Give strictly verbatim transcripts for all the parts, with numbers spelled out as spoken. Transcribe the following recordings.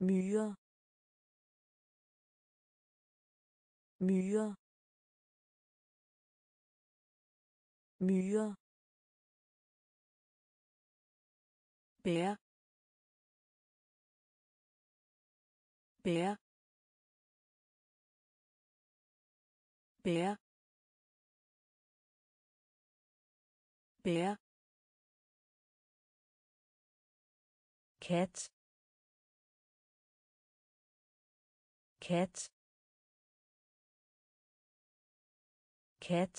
myre, myre, myre, bær, bær, bær, bær, kat, kat, kat,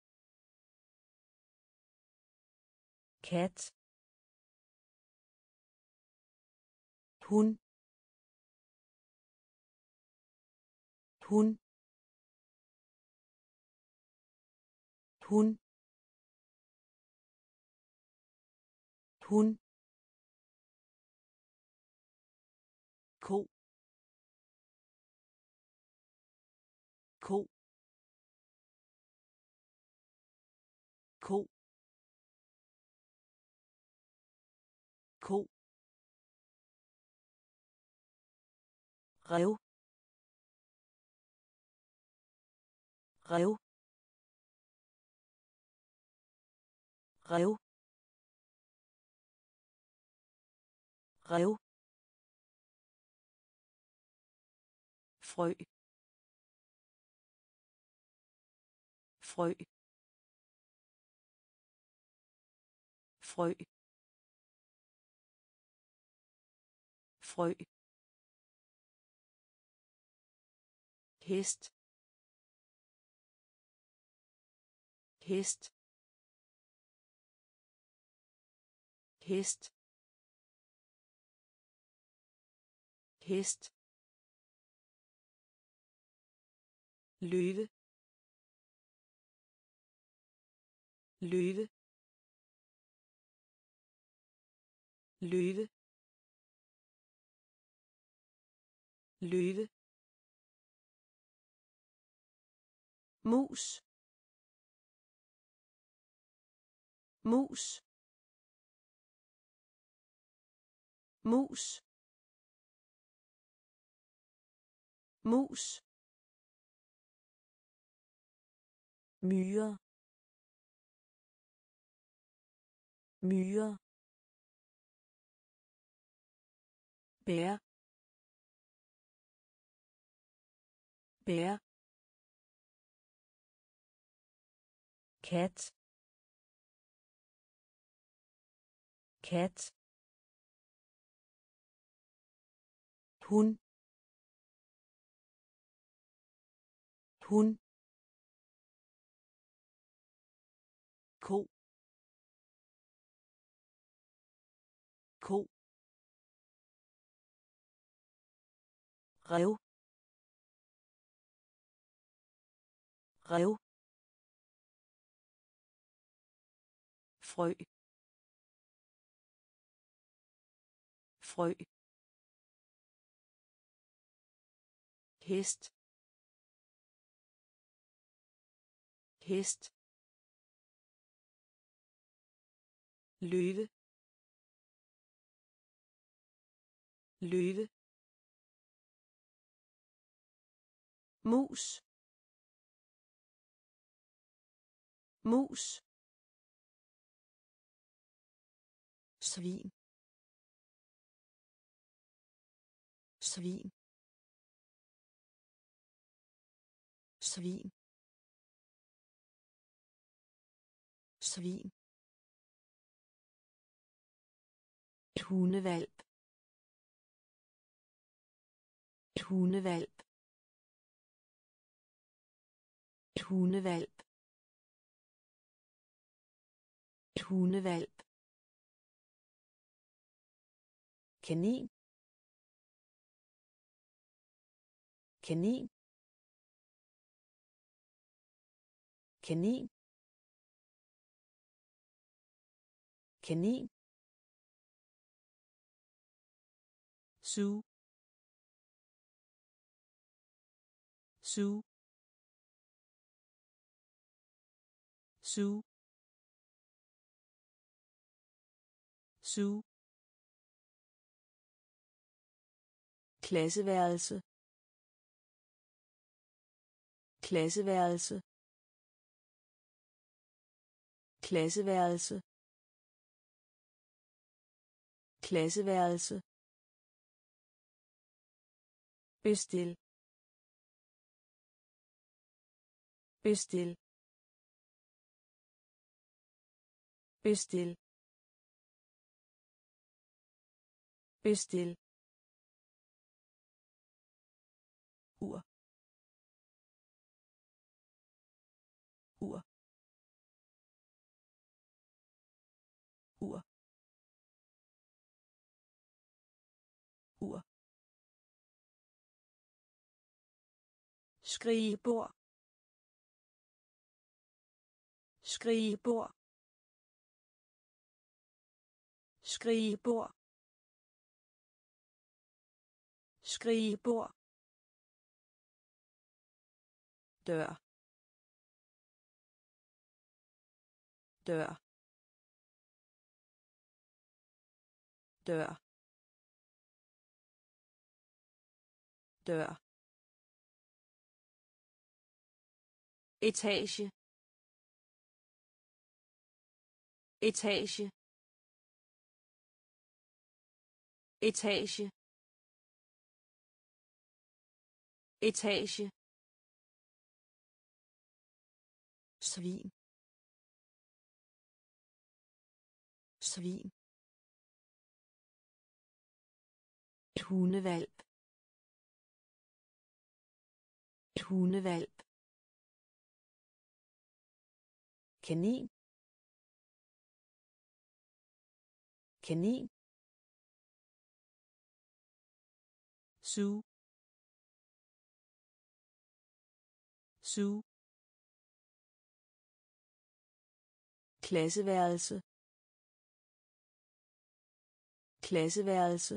kat, hun, hun, hun, hun, ko, ko, ko, ko, rev, rev, rev, rev, frø, frø, frø, frø, hest, hest, hest, hest, løve, løve, løve, løve, mus, mus, mus, mus, myre, myre, bær, bær, kat, kat, hun, hun, ko, ko, rev, rev, frø, frø, hest, hest, løve, løve, mus, mus, svin, svin, svin, svin, hundevalp, hundevalp, hundevalp, hundevalp, kanin, kanin, kanin, kanin, su, su, su, su, klasseværelse klasseværelse klasseværelse klasseværelse bestil bestil bestil bestil ur ur ur ur skrigebord skrigebord skrigebord skrigebord dør dør dør dør etage etage etage etage svin svin et hundevalp et hundevalp kanin kanin suge suge klasseværelse klasseværelse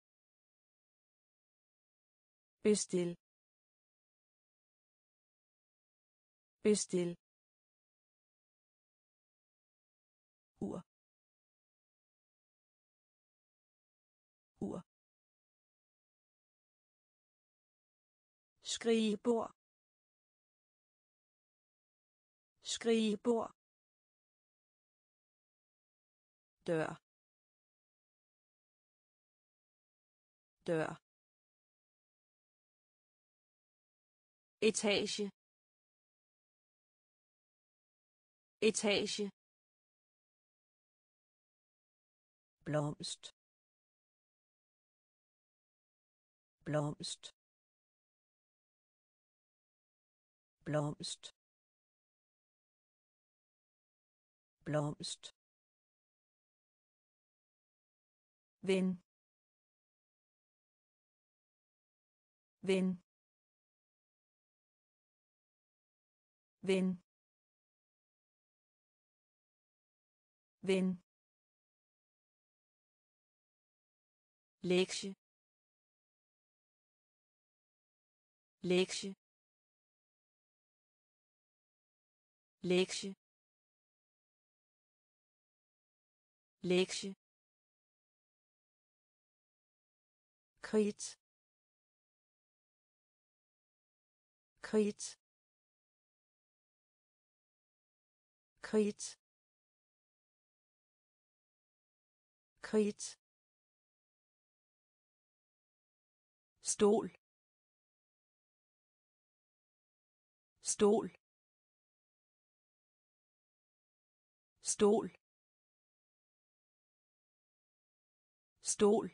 bestil bestil ur ur skrigebord skrigebord dør dør etage etage blomst blomst blomst blomst ven ven ven ven lektie lektie lektie lektie kridt kridt kridt kridt stol stol stol stol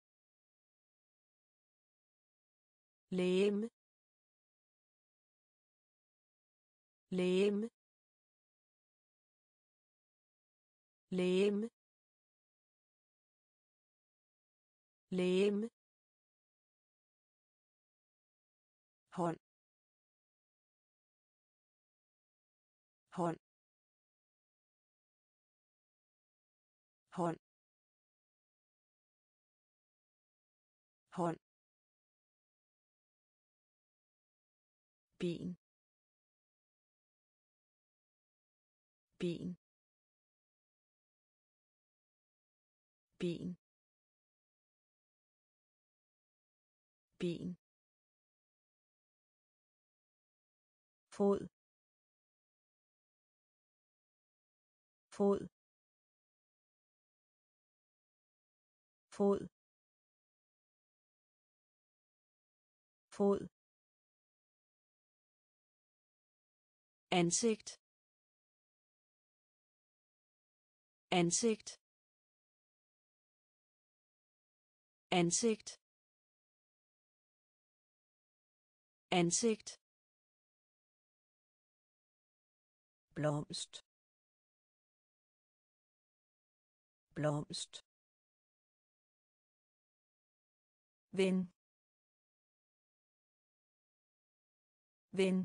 legeme legeme legeme legeme hånd hånd hånd hånd bin bin bin ben, fod, fod, fod, fod, ansigt, ansigt, ansigt, ansigt, blomst, blomst, ven, ven,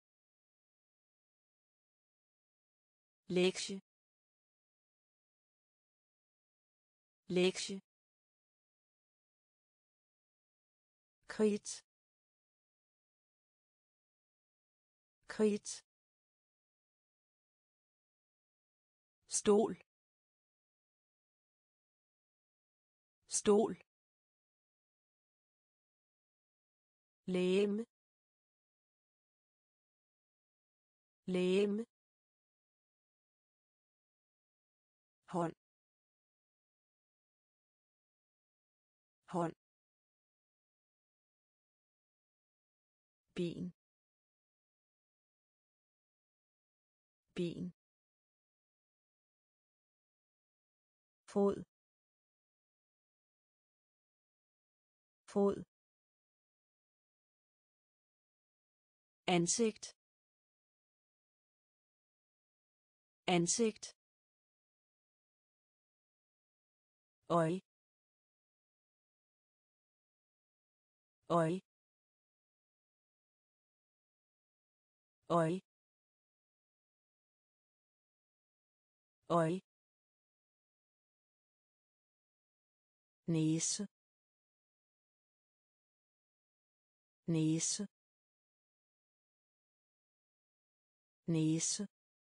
lektie, lektie, kridt, kridt, stol, stol, lægeme, lægeme, hånd, hånd, ben, ben, fod, fod, ansigt, ansigt, øje, øje, øje, øje, næse, næse, næse,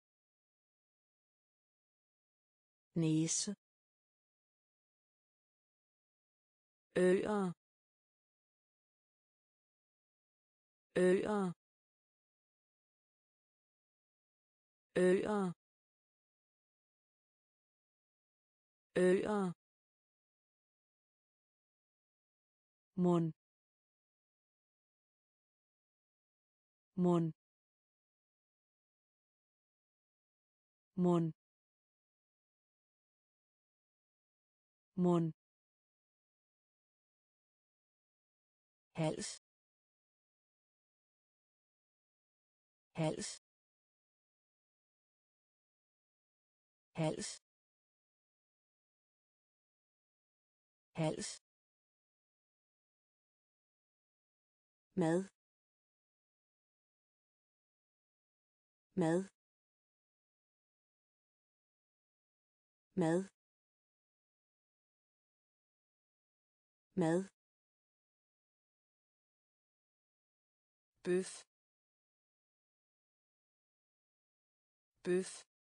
næse, øer, øer, øer, øer, mund, mund, mund, mund, hals, hals, hals, hals, mad, mad, mad, mad, bøf, bøf,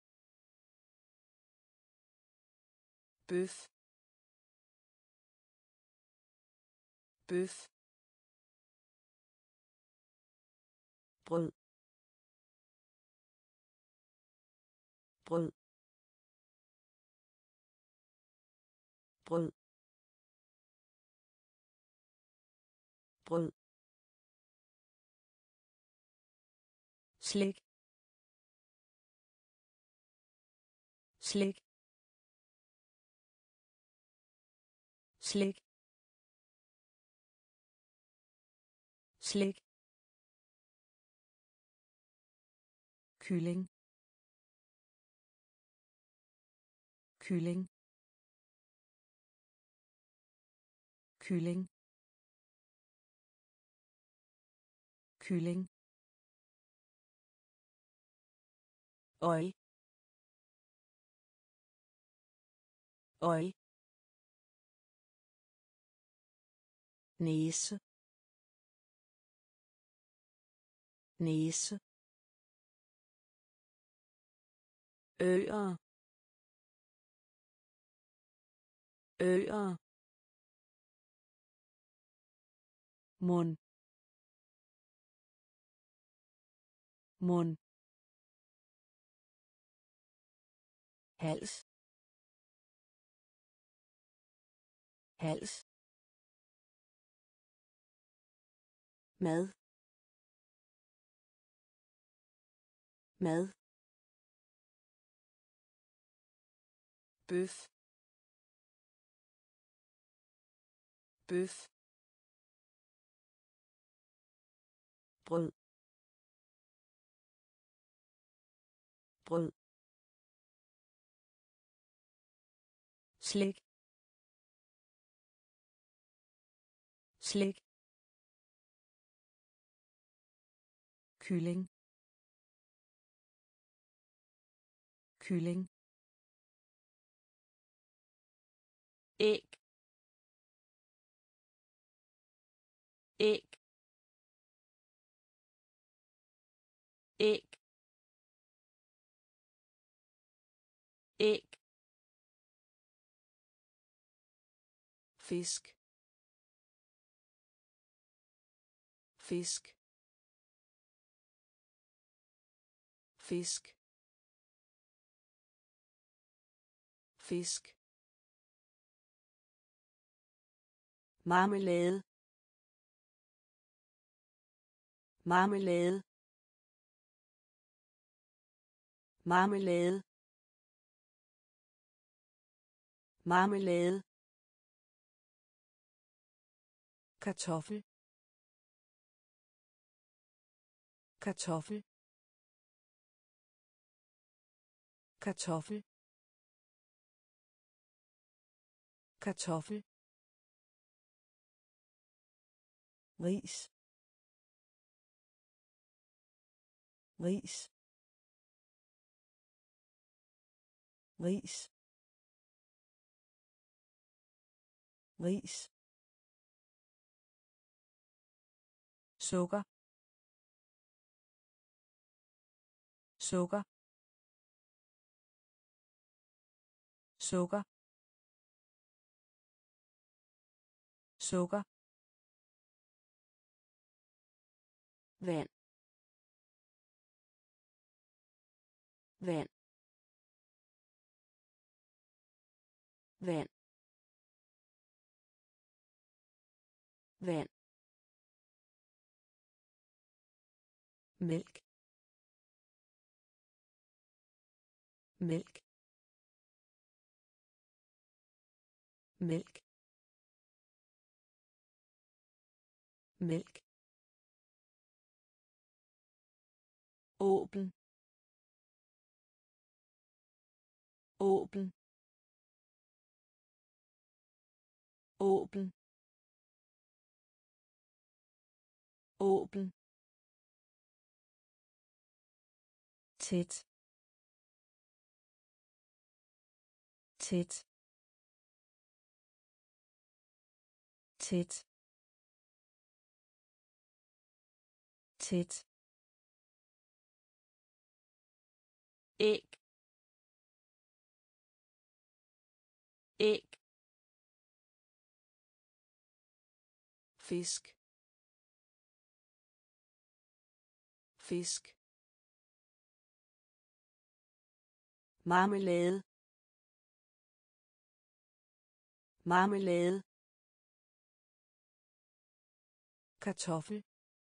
bøf, bøf, brød, brød, brød, brød, slik, slik, slik, slik, kylling, kylling, kylling, kylling, øje, øje, næse, næse, øer, øer, mund mund hals hals mad mad bøf bøf brød brød slik slik kylling kylling æg æg æg æg fisk fisk fisk fisk marmelade marmelade marmelade marmelade kartoffel kartoffel kartoffel kartoffel ris ris ris ris sukker sukker sukker sukker vand vand vand vand mælk mælk mælk mælk åben åben åben åben tæt tæt tæt tæt æg æg fisk fisk marmelade marmelade kartoffel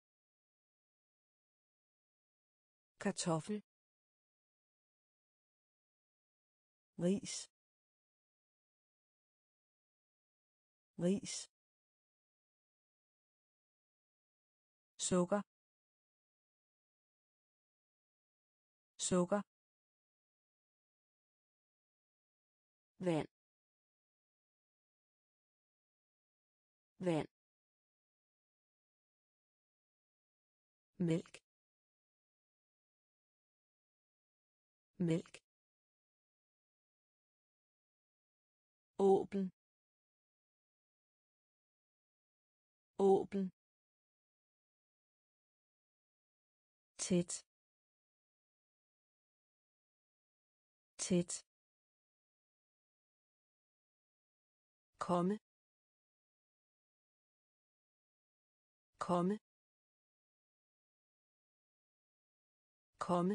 kartoffel ris ris sukker sukker vand vand mælk mælk åben åben tæt tæt komme komme komme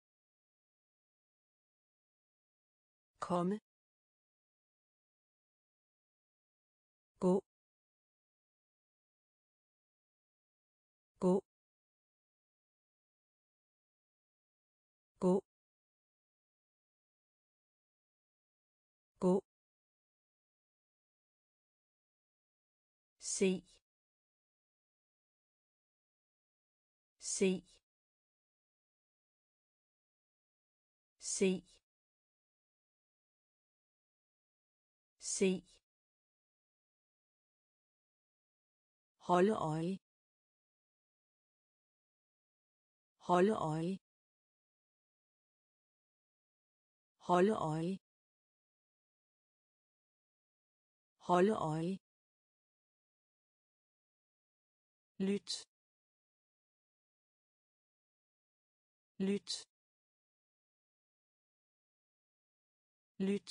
komme gå gå gå gå se se se se holde øje holde øje holde øje holde øje lyt lyt lyt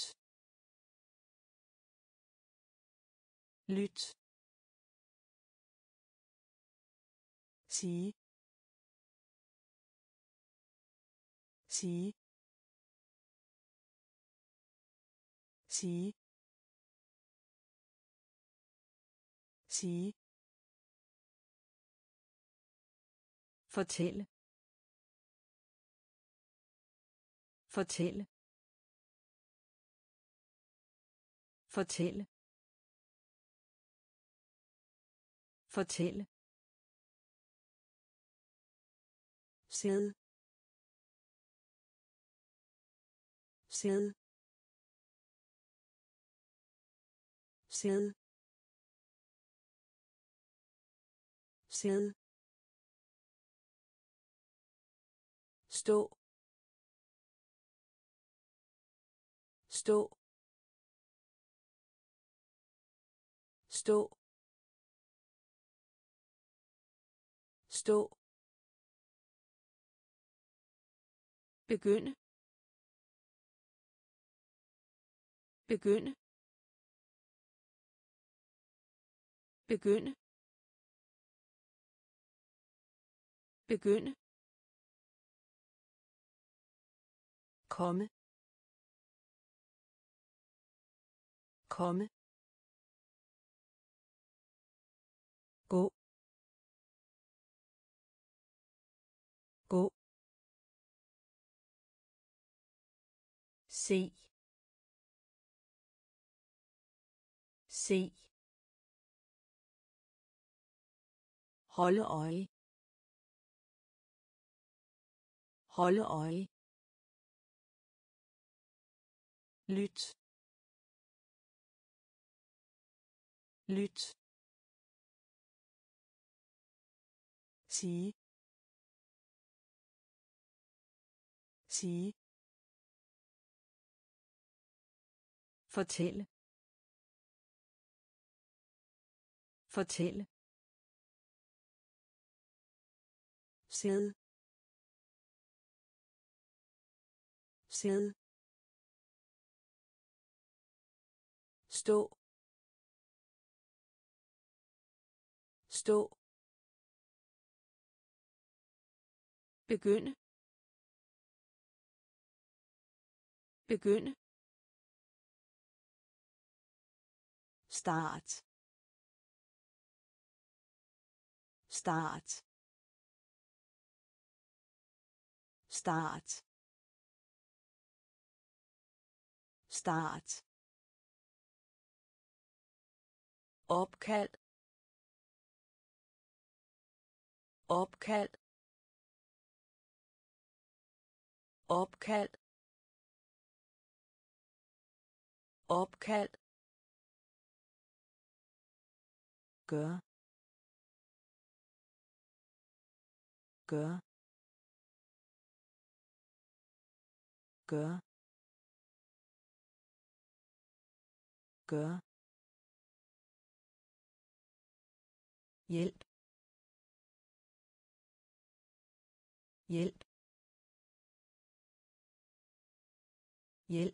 lyt sige sige sige sige fortælle fortælle fortælle fortælle sæd sæd sæd sæd stå stå stå stå begynde begynde begynde begynde komme komme gå gå se se holde øje holde øje lyt lyt sige sige fortælle fortælle sæd sæd stå stå begynde begynde start start start start opkald opkald opkald opkald gør gør gør gør hjælp hjælp hjælp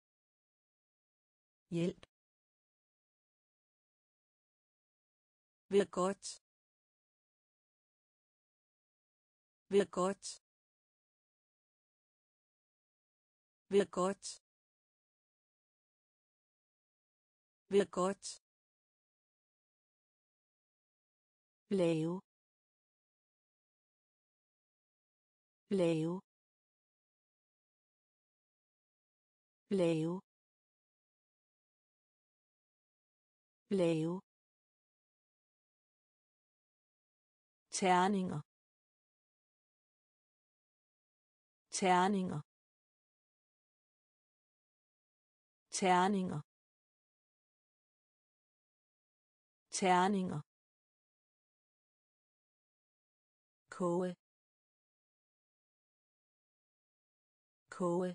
hjælp Ved godt. Ved godt. Ved godt. Ved godt. Lave. Lave. Lave. Lave. Terninger. Terninger. Terninger. Terninger. koge. koge.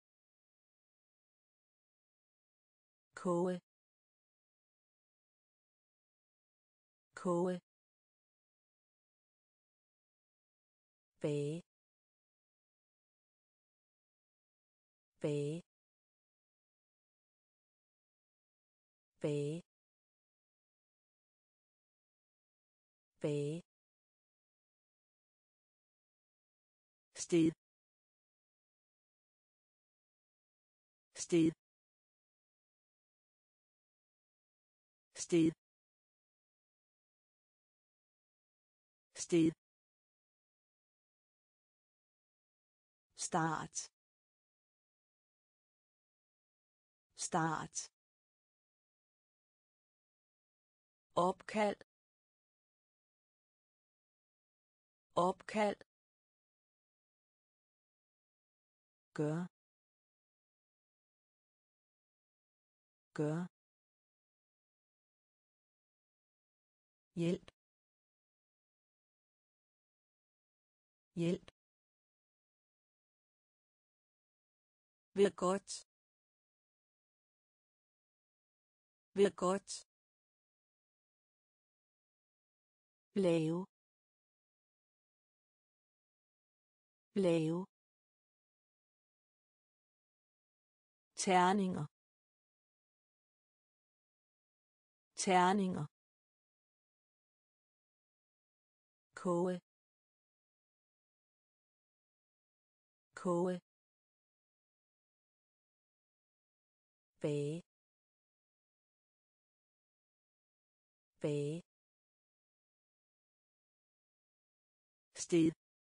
koge. koge. bage. bage. bage. bage. sted. sted. sted. sted. Start. Start. Opkald. Opkald. Gør. Gør. Hjælp. Hjælp. Ved godt. Ved godt. Lave. Lave. Terninger. Terninger. koge. koge. bage. bage. sted.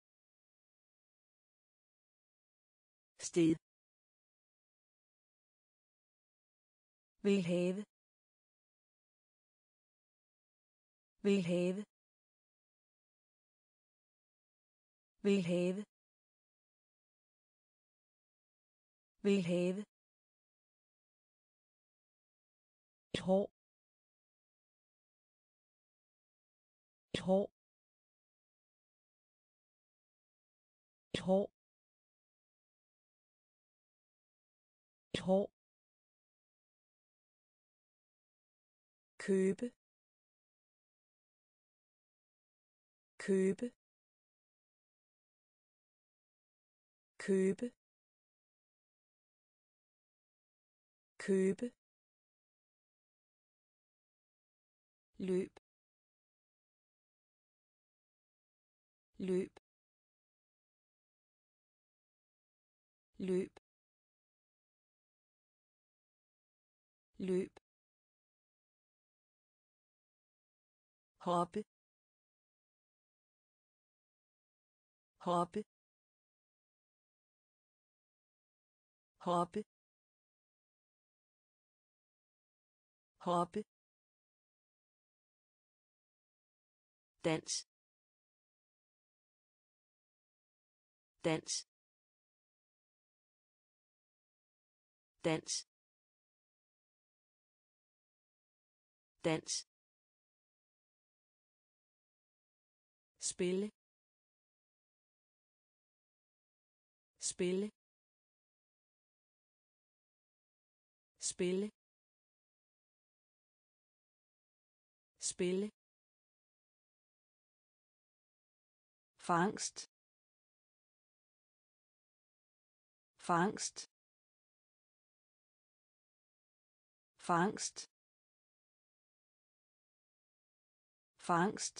sted. Vil have. Vil have. Vil have. Vil have. Et hår. Et hår. Et hår. Et hår. købe. købe. købe. købe. løb. løb. løb. løb. hoppe. hoppe. hoppe. hoppe. dans. dans. dans. dans. spille. spille. spille. spille. fangst. fangst. fangst. fangst,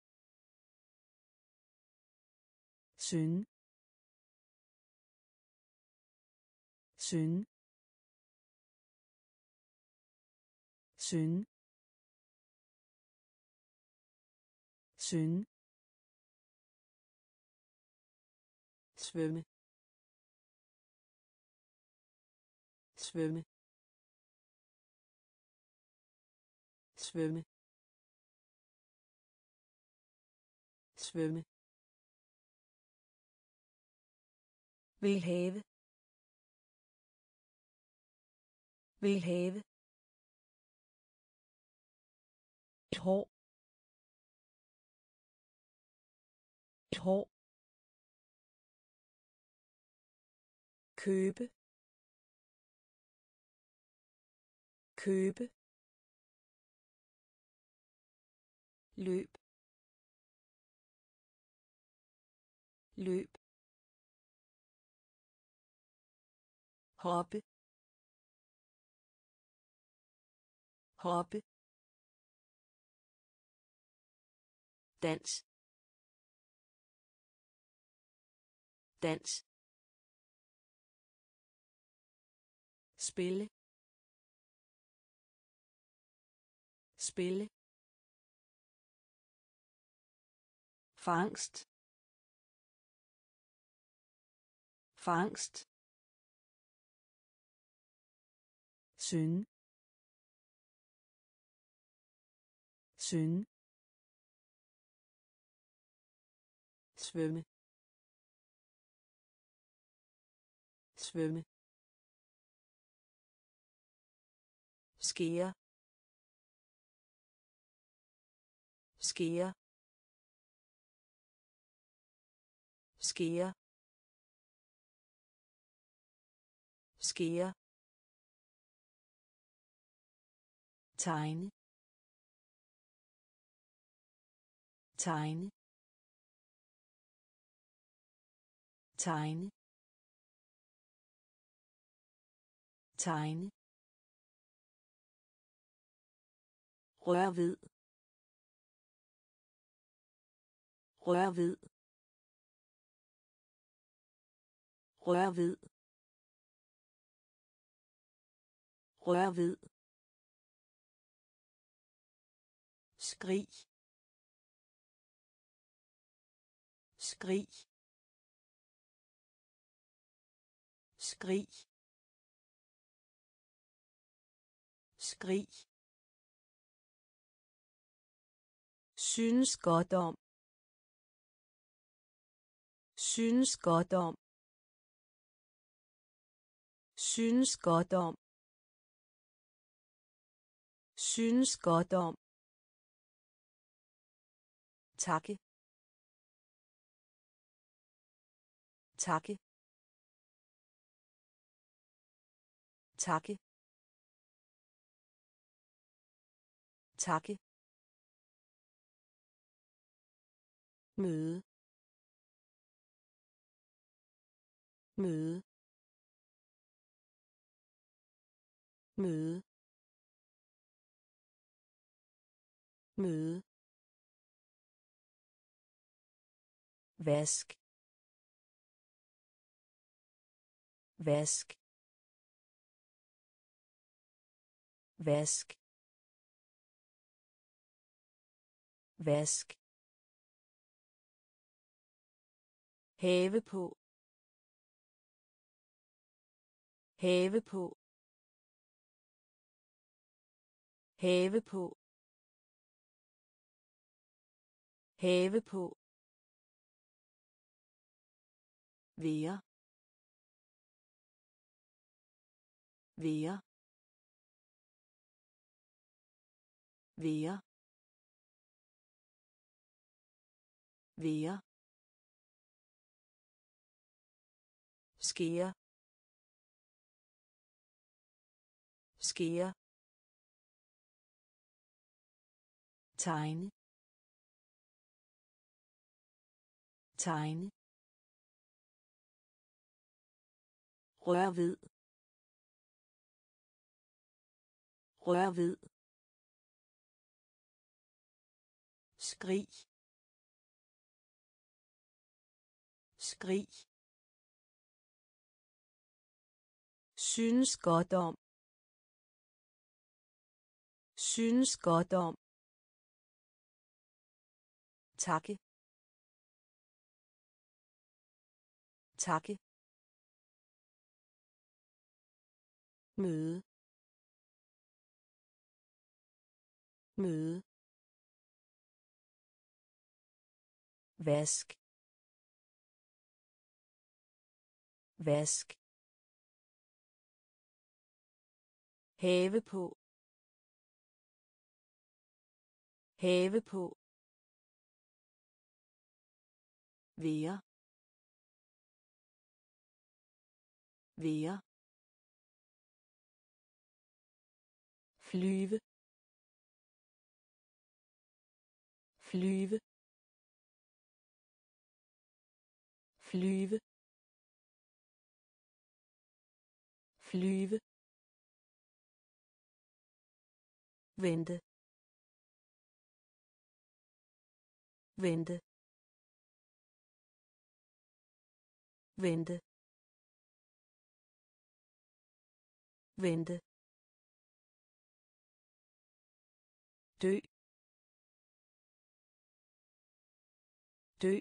synge, synge, synge, synge, svømme, svømme, svømme, svømme, vil have, vil have, et hår, et hår, købe, købe, løb, løb, hoppe, hoppe, dans, dans, spille, spille, fangst, fangst, synge, synge, svømme, svømme, skære, skære, skære, skære, tegne, tegne, tegne, tegne, rør ved, rør ved, rør ved, rør ved, skrig, skrig, skrig, skrig, synes godt om, synes godt om, synes godt om, synes godt om, takke, takke, takke, takke, møde, møde, møde, møde, vask, vask, vask, vask, have på, have på, have på, have på, være, være, være, være, skære, skære, tegne, tegne, rør ved, rør ved, skrig, skrig, synes godt om, synes godt om, takke, takke, møde, møde, vask, vask, have på, have på, være, være, flyve, flyve, flyve, flyve, vente, vente, vente, vente, dø, dø,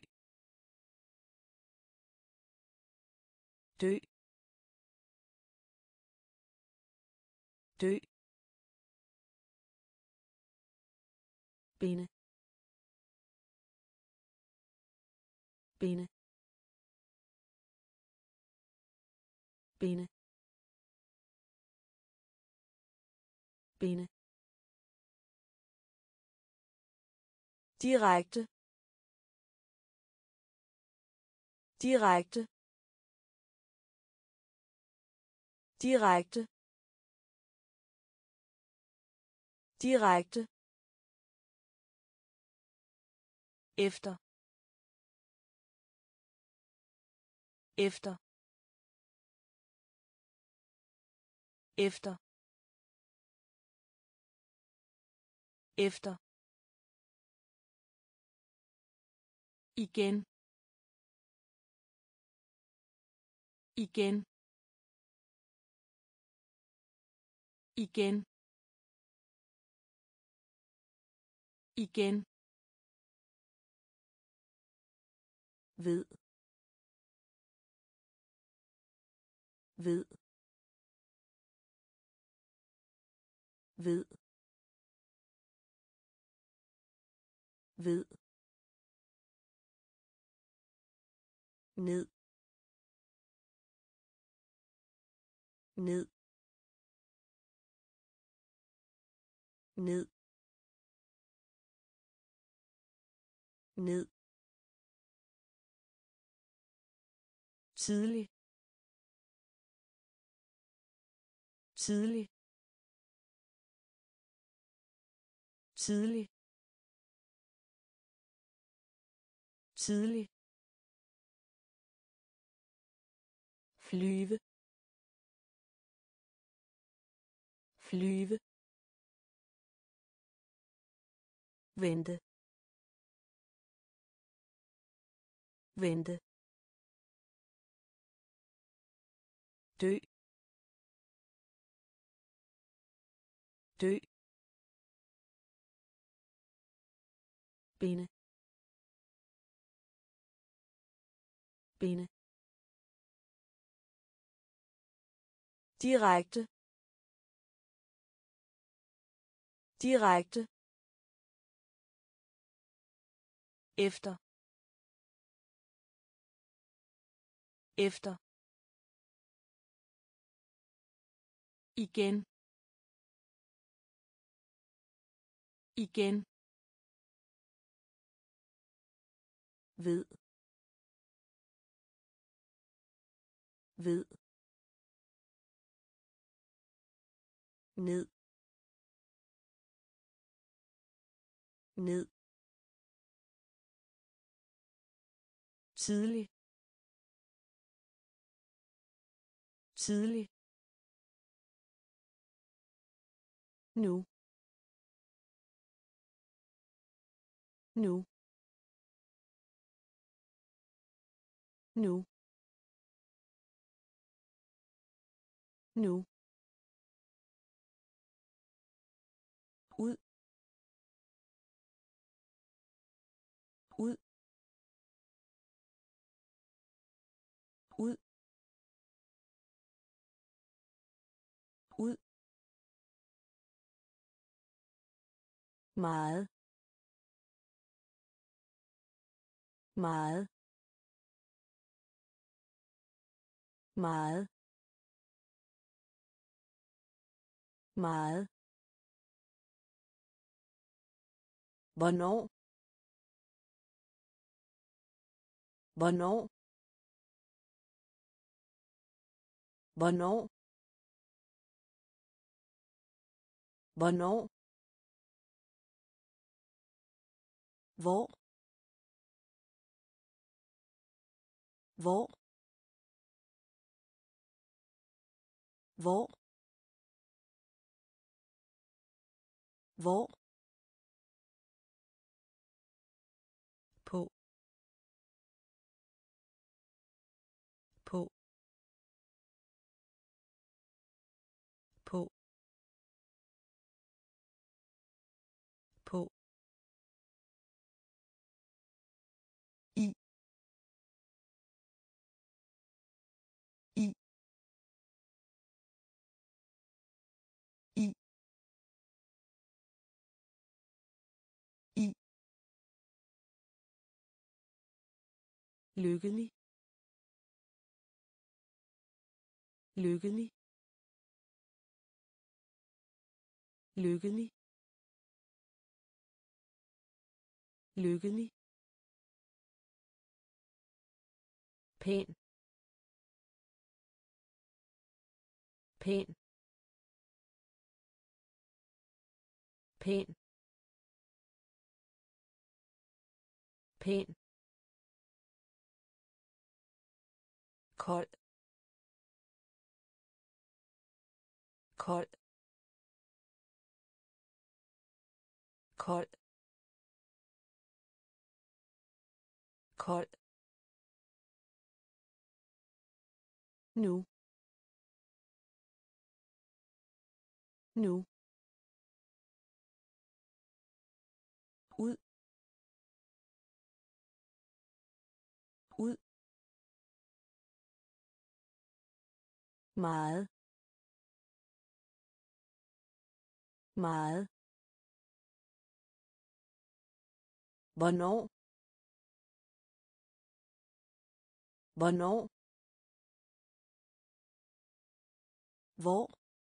dø, dø, binde, binde, binde, binde, direkte, direkte, direkte, direkte, efter, efter, efter, efter, igen, igen, igen, igen, ved, ved, ved, ved, ned, ned, ned, ned, tidlig, tidlig, tidlig, tidlig, flyve, flyve, vente, vente, dø, dø, binde, binde, direkte, direkte, efter, efter, igen, igen, ved, ved, ned, ned, tidlig, tidlig, nu, nu nu nu ud ud ud ud meget meget meget meget hvornår hvornår hvornår hvornår hvor hvor hvor hvor på på på på i i i i lykkelig lykkelig lykkelig lykkelig pæn pæn pæn pæn kold kold kold kold nu nu ud ud meget meget hvornår hvornår hvor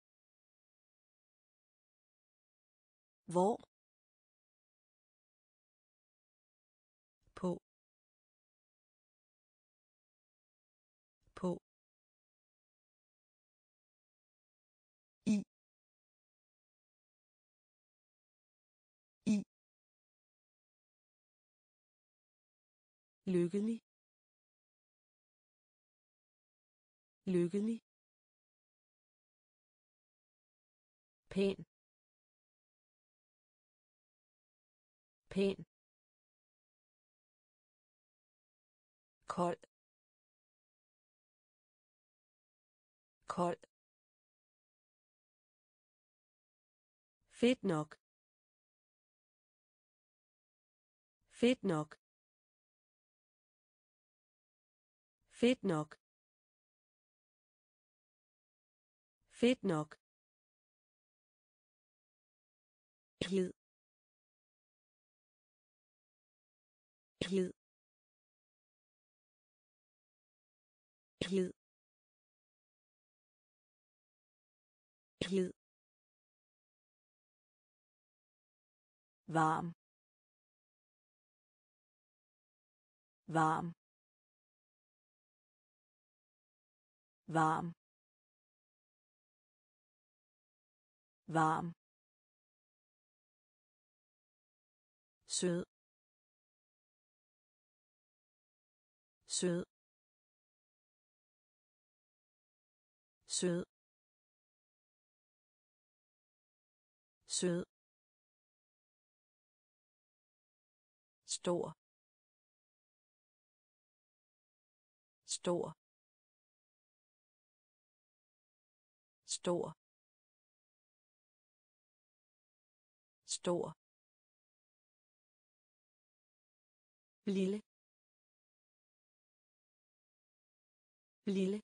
hvor på på i i lykkelig lykkelig pæn pæn kold kold fedt nok fedt nok fedt nok fedt nok glid glid glid glid varm varm varm varm sød sød sød sød stor, stor, stor, stor, lille, lille,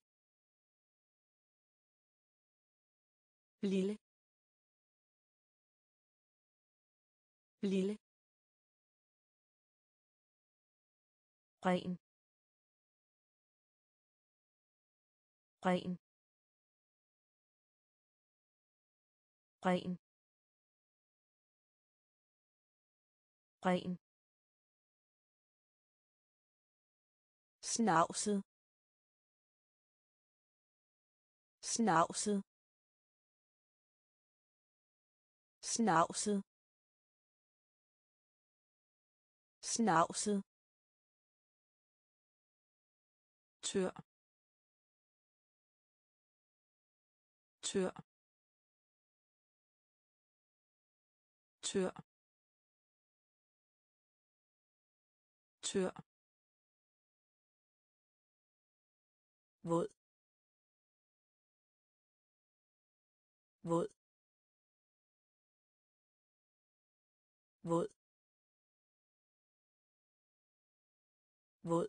lille, lille, ren, ren, ren, ren, snavset, snavset, snavset, snavset, tør, tør, tør, tør, våd, våd, våd, våd,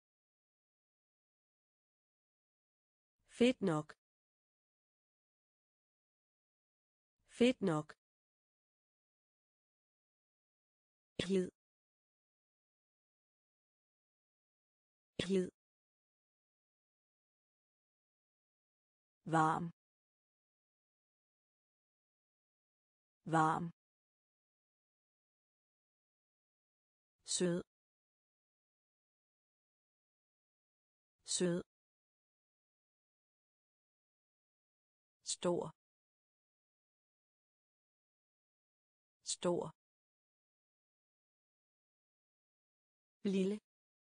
fedt nok, fedt nok, glid, glid, varm, varm, sød, sød, stor, stor, lille,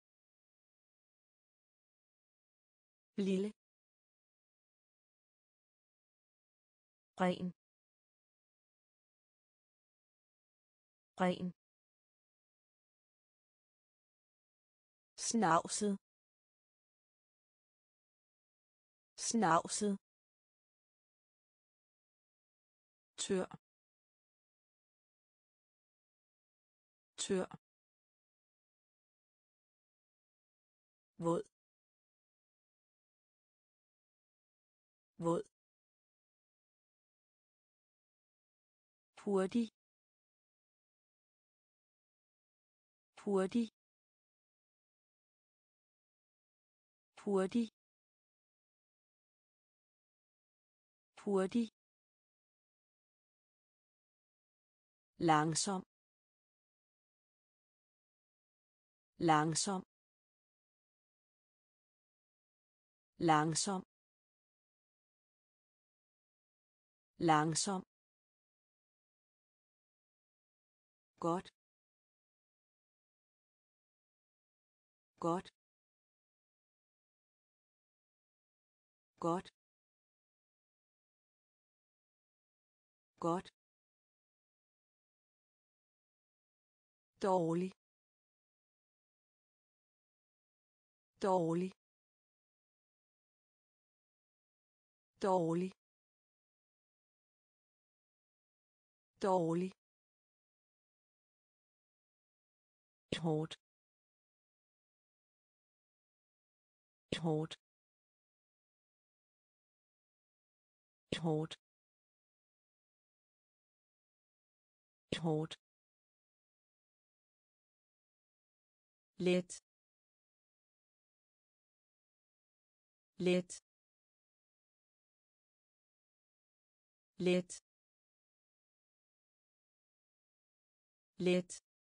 lille, ren, ren, snavset, snavset, tør, tør, våd, våd, hurtig, hurtig, hurtig, hurtig, langsom, langsom, langsom, langsom, godt, godt, godt, godt, dårlig, dårlig, dårlig, dårlig, hårdt, hårdt, hårdt, hårdt, let, let, let, let,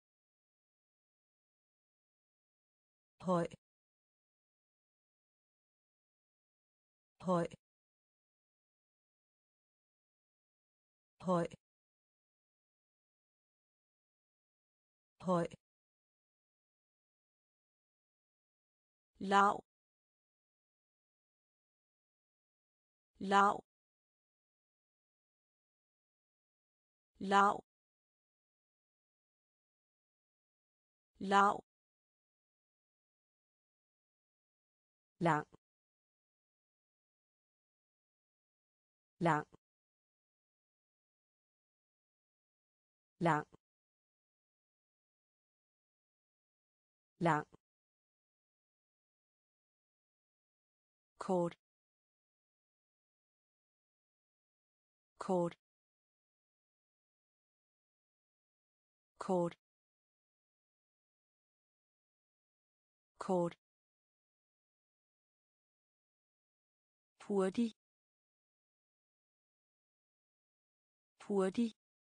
høj, høj, høj, høj, lav, lav, lav, lav, lang, lang, lang, lang, kort, kort, kort, kort, hurtig, hurtig,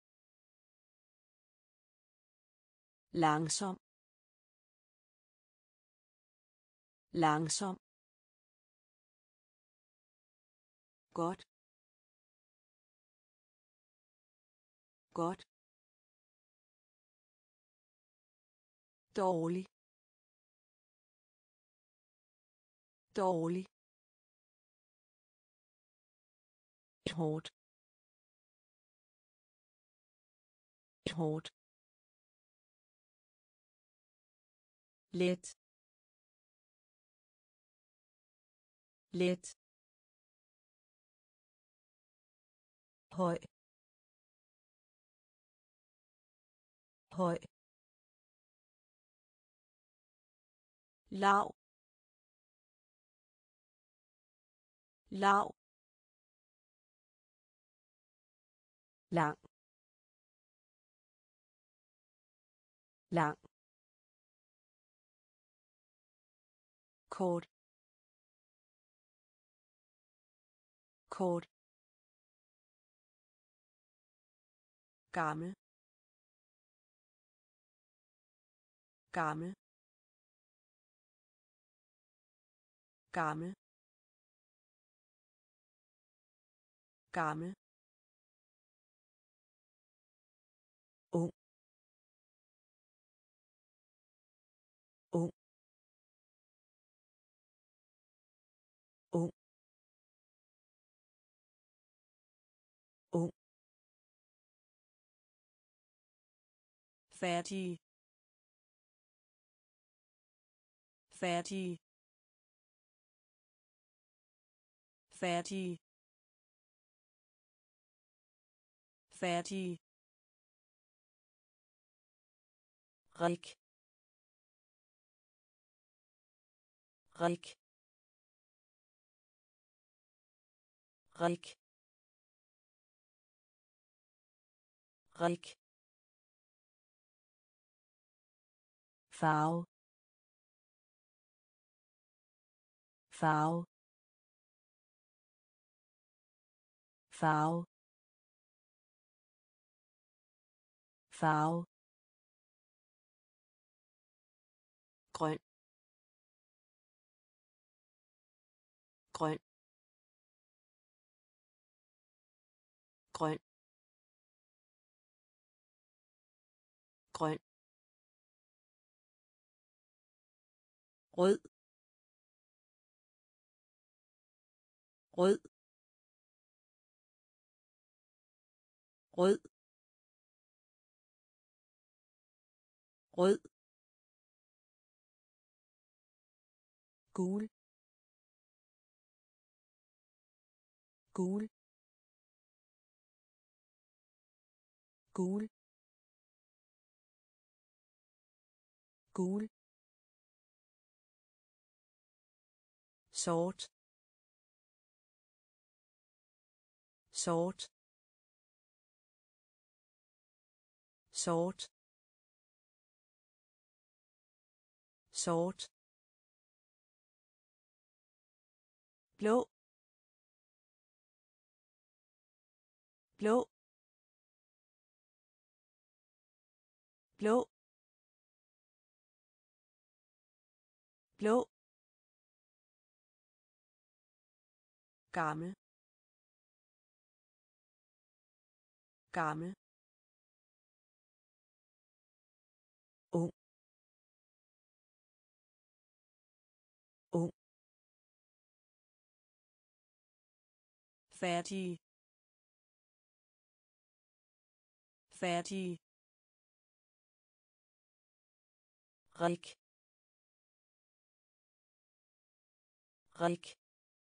langsom, langsom, godt, godt, dårlig, dårlig, hårdt, hårdt, let, let, høj, høj, lav, lav, lang, lang, kort, kort, gammel, gammel, gammel, gammel, ung, ung, ung, ung, færdig, færdig, færdig, færdig, rik, rik, rik, rik, farve, farve, farve, farve, grøn, grøn, grøn, grøn, rød, rød, rød, rød, gul, gul, gul, gul, sort, sort, sort, sort, blå, blå, blå, blå, gammel, gammel, ung, ung, færdig, færdig, rik rik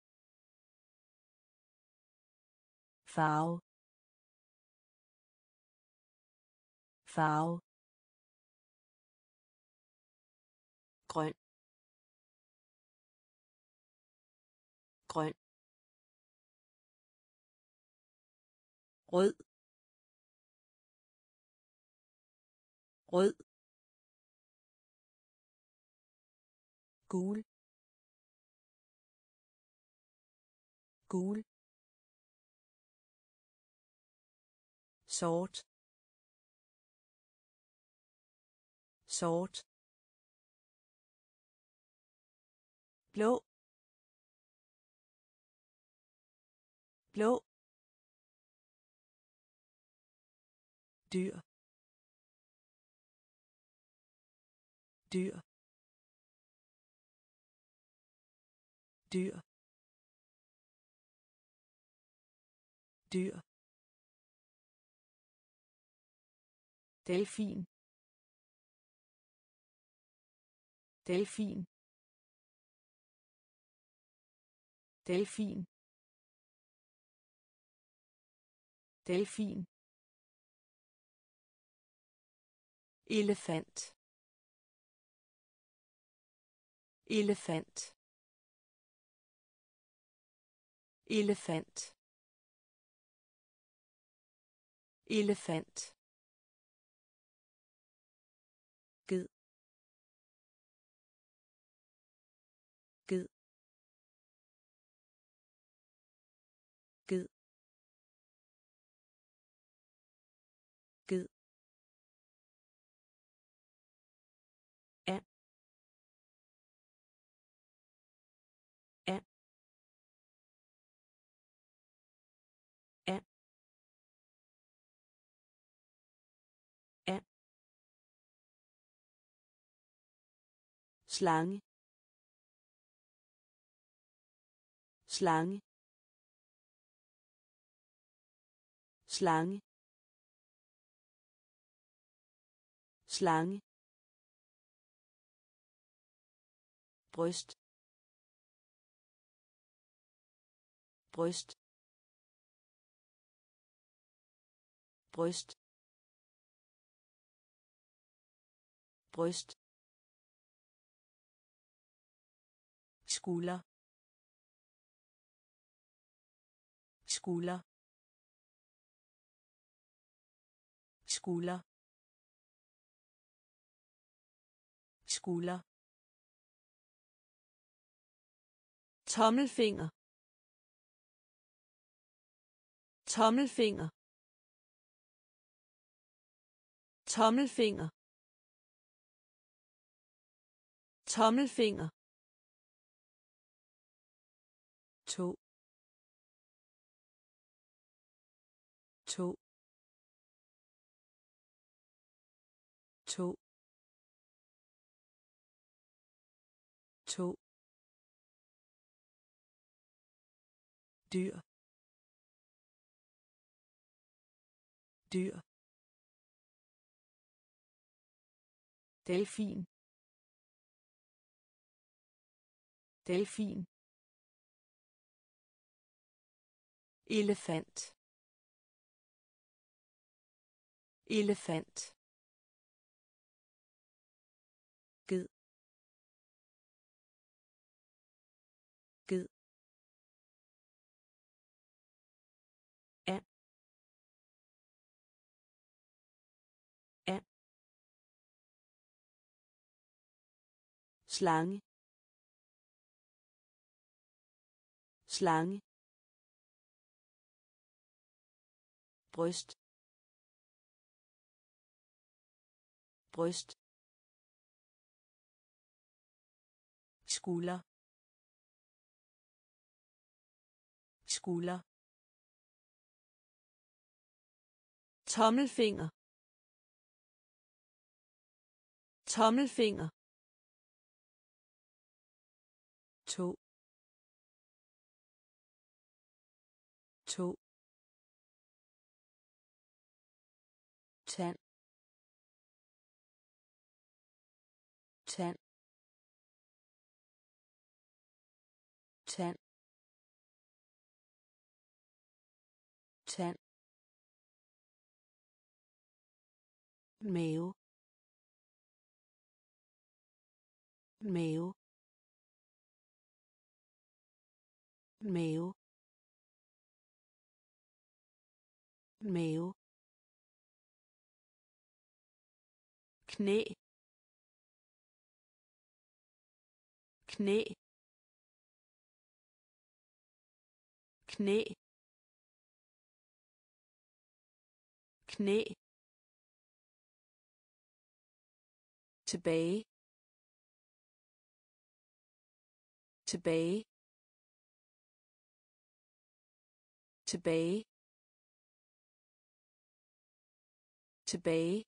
farve farve grøn grøn rød rød gul gul sort sort blå blå dyr dyr dyr dyr delfin delfin delfin delfin elefant elefant elefant elefant ged ged ged ged slange slange slange slange bryst bryst bryst bryst skulder skulder skulder skulder tommelfinger tommelfinger tommelfinger tommelfinger to to to to dyr dyr delfin delfin elefant elefant ged ged slange slange bryst bryst skulder skulder tommelfinger tommelfinger to to tand tand tand tand mave mave mave mave knæ knæ knæ knæ tilbage tilbage tilbage tilbage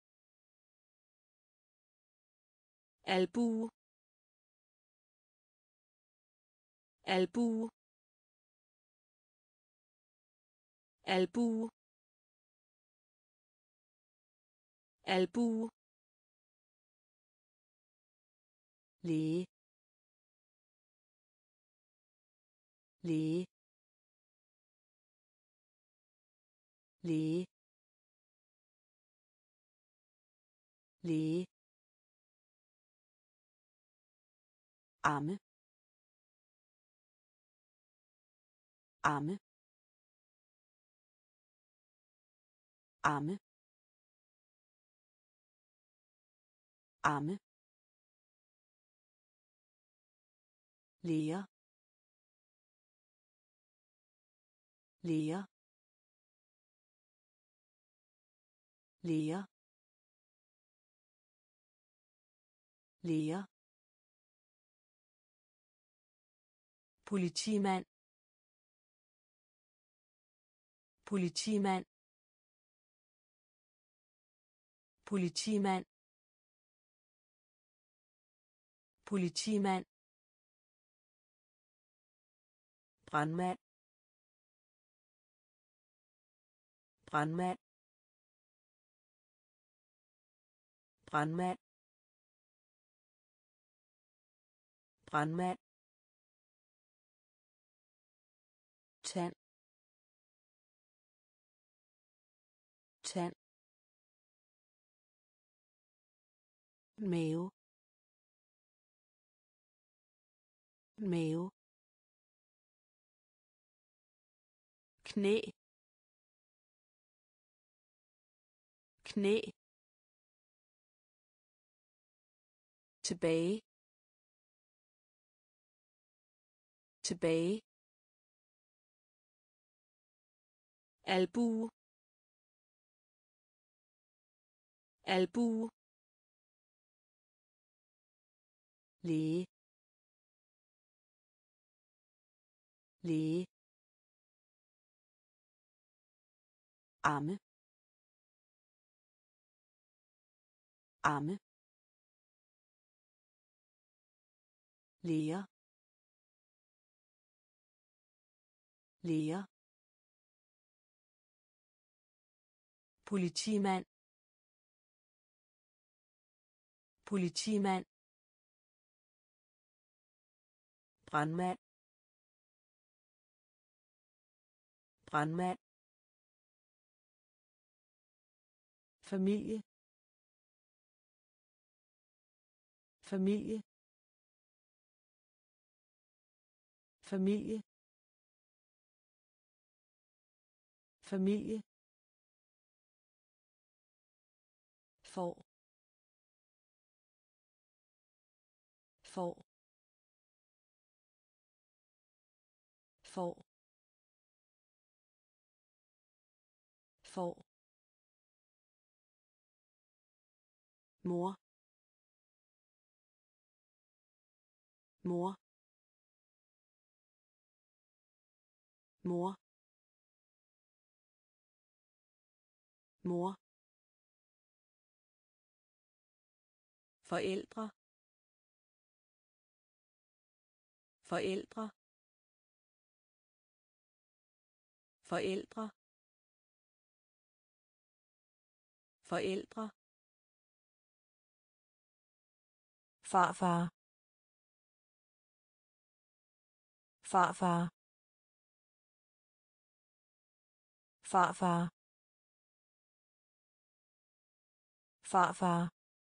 albue albue albue albue læge læge læge læge arme arme arme arme læger læger læger læger politimand politimand politimand politimand brandmand brandmand brandmand brandmand tand tand mave mave knæ knæ tilbage tilbage albue albue læge læge arme arme læger læger politimand politimand brandmand brandmand familie familie familie familie for for for for mor mor mor mor forældre forældre forældre forældre farfar farfar farfar farfar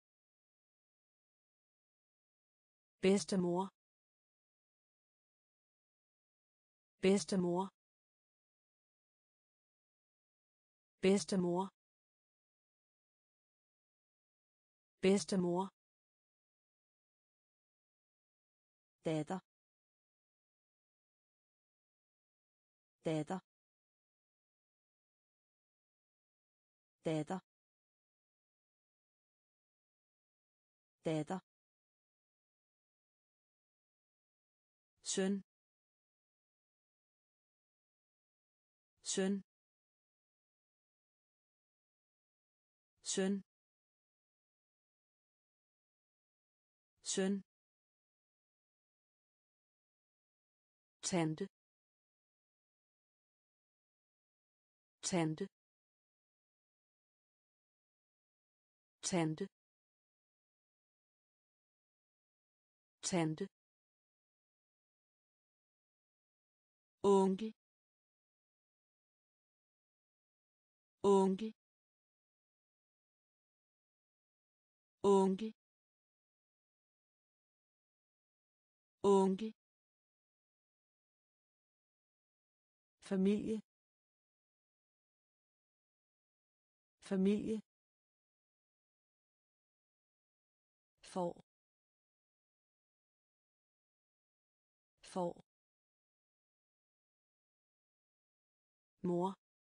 bedstemor bedstemor bedstemor bedstemor datter datter datter datter søn søn søn søn tante tante tante tante onkel onkel onkel onkel familie familie for for mor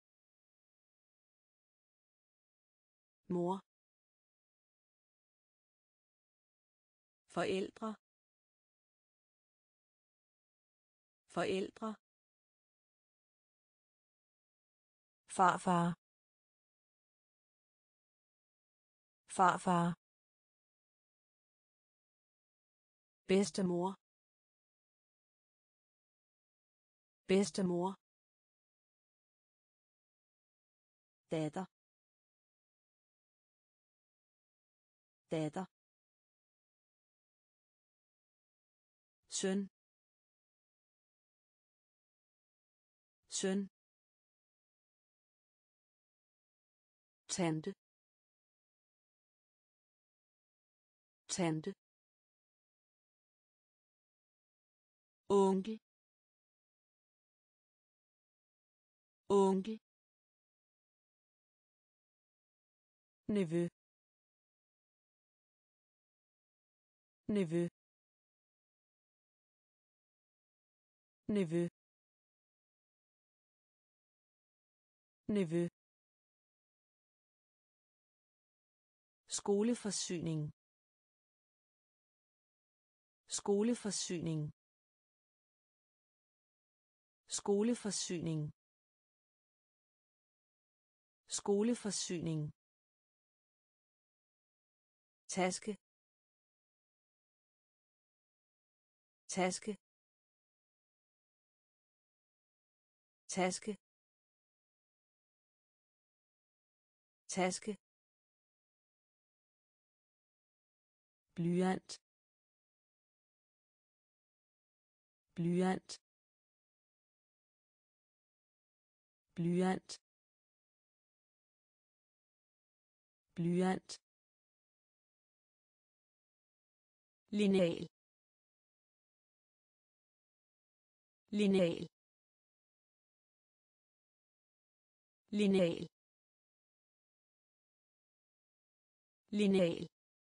mor forældre forældre farfar farfar bedstemor bedstemor datter datter søn søn tante tante onkel onkel nevø nevø nevø nevø skoleforsyning skoleforsyning skoleforsyning skoleforsyning taske taske taske taske blyant blyant blyant blyant lineal lineal lineal lineal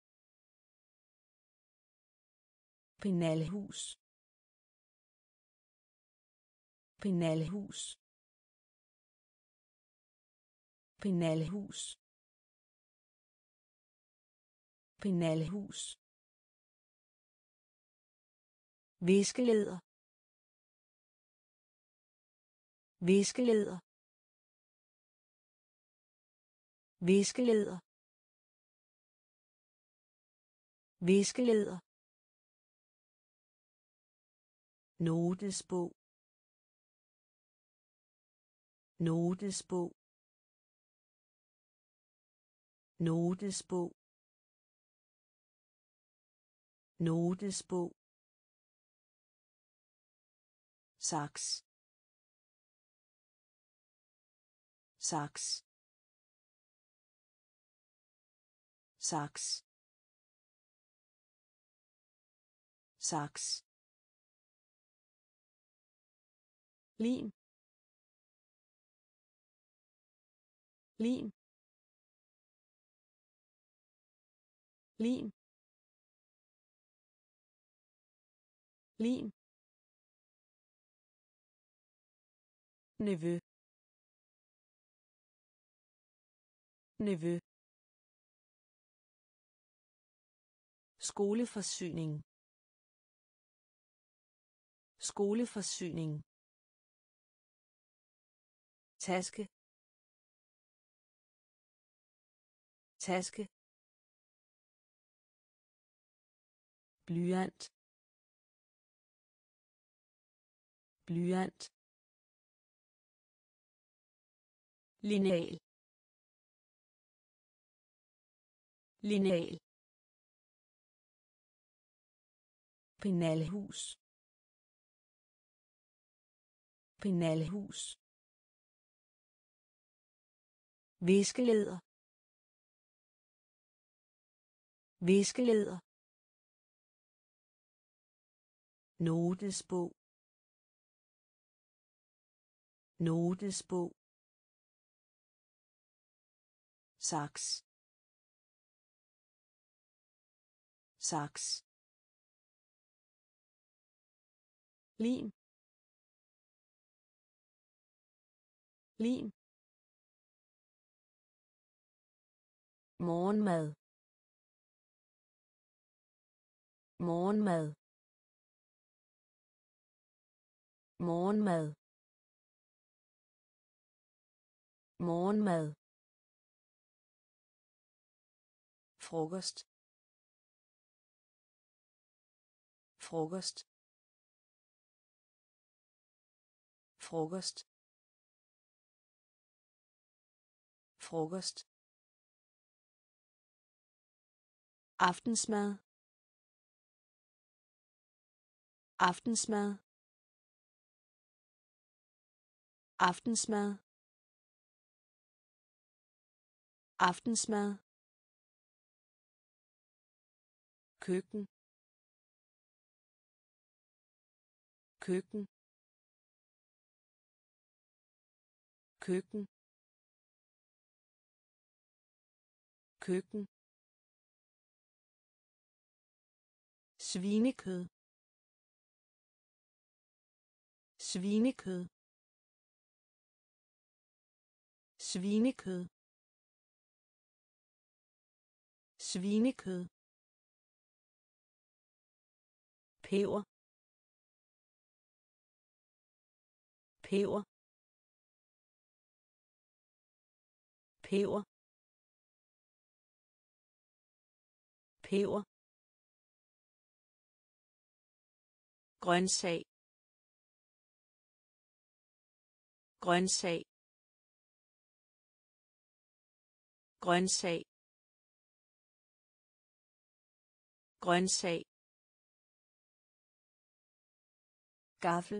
penalhus penalhus penalhus penalhus viskeleder viskeleder viskeleder viskeleder notesbog notesbog notesbog notesbog, saks, saks, saks, saks, lim, lim, lim, lim, nevø, nevø, skoleforsyning, skoleforsyning, taske, taske, blyant, blyant, lineal, lineal, penalhus, penalhus, viskeleder, viskeleder, notesbog, notesbog, saks, saks, lim, lim, morgenmad, morgenmad, morgenmad, morgenmad, frokost, frokost, frokost, frokost, aftensmad, aftensmad, aftensmad, aftensmad, køkken, køkken, køkken, køkken, svinekød, svinekød, svinekød, svinekød, peber, peber, peber, peber, grøntsag, grøntsag, grøntsag, grøntsag, gaffel,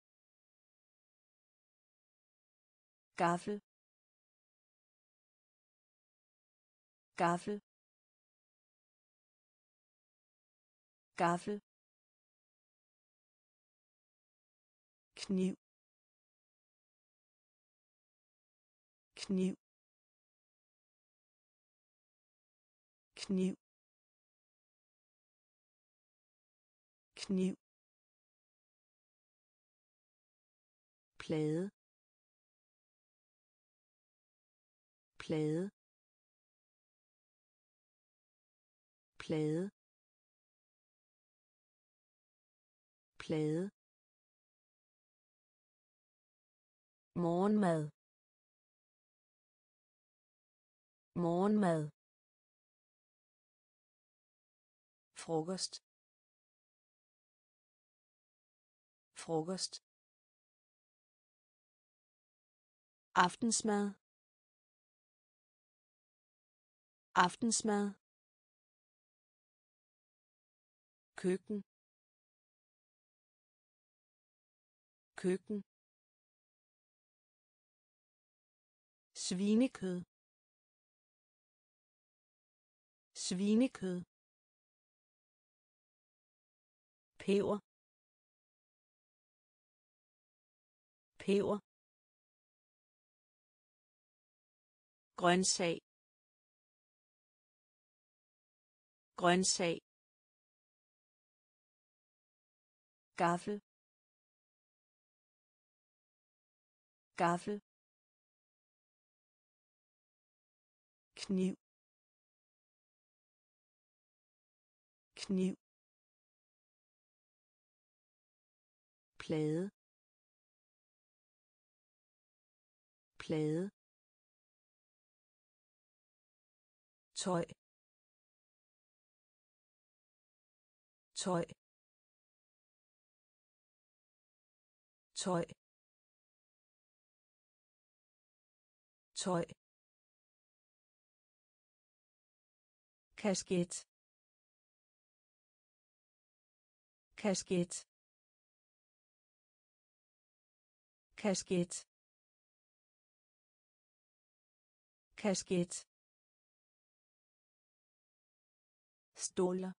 gaffel, gaffel, gaffel, kniv, kniv, kniv, kniv, plade, plade, plade, plade, morgenmad, morgenmad, frokost, frokost, aftensmad, aftensmad, køkken køkken svinekød svinekød peber peber grøntsag grøntsag gaffel gaffel kniv kniv plade plade tøj tøj tøj tøj kasket kasket kasket kasket stoler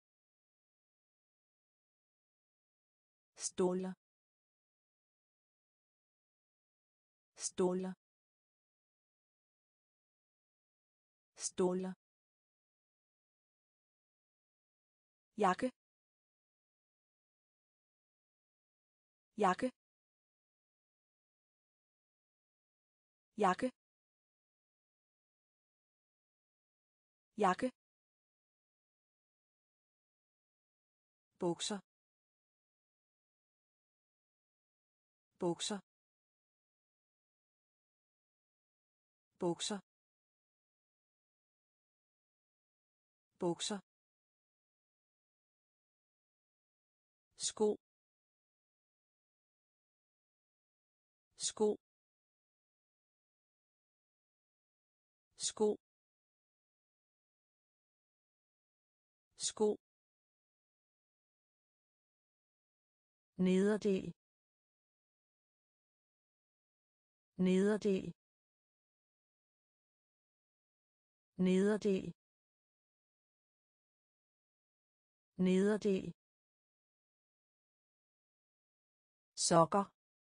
stoler stoler stoler jakke jakke jakke jakke bukser bukser bukser bukser sko sko sko sko nederdel nederdel nederdel nederdel sokker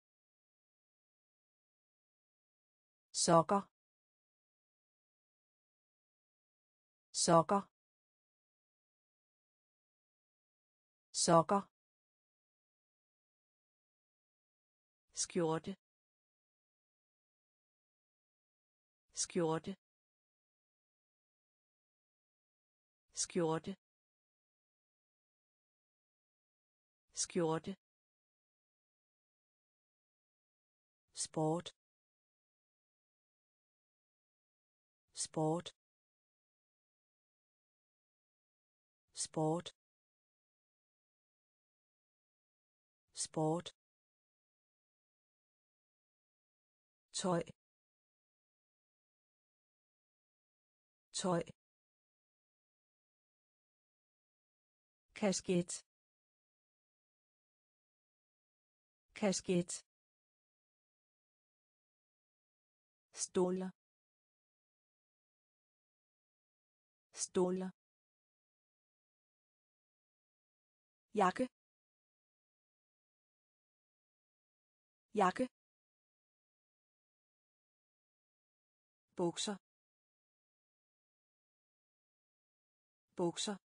sokker sokker sokker skjorte skjorte skjorte skjorte sport sport sport sport tøj tøj kasket kasket stoler stoler jakke jakke bukser bukser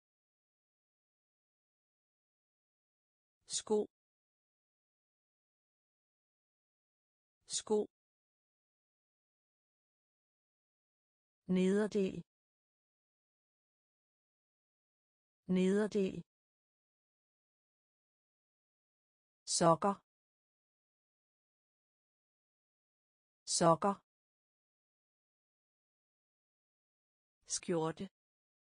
sko sko nederdel nederdel sokker sokker skjorte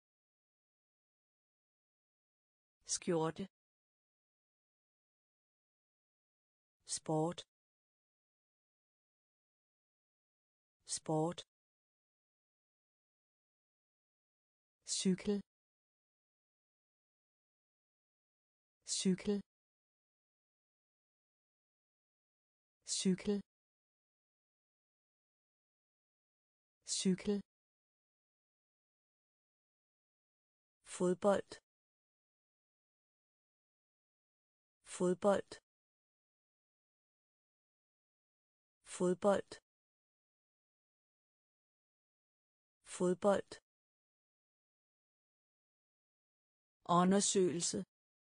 skjorte sport sport cykel cykel cykel cykel fodbold fodbold fodbold fodbold undersøgelse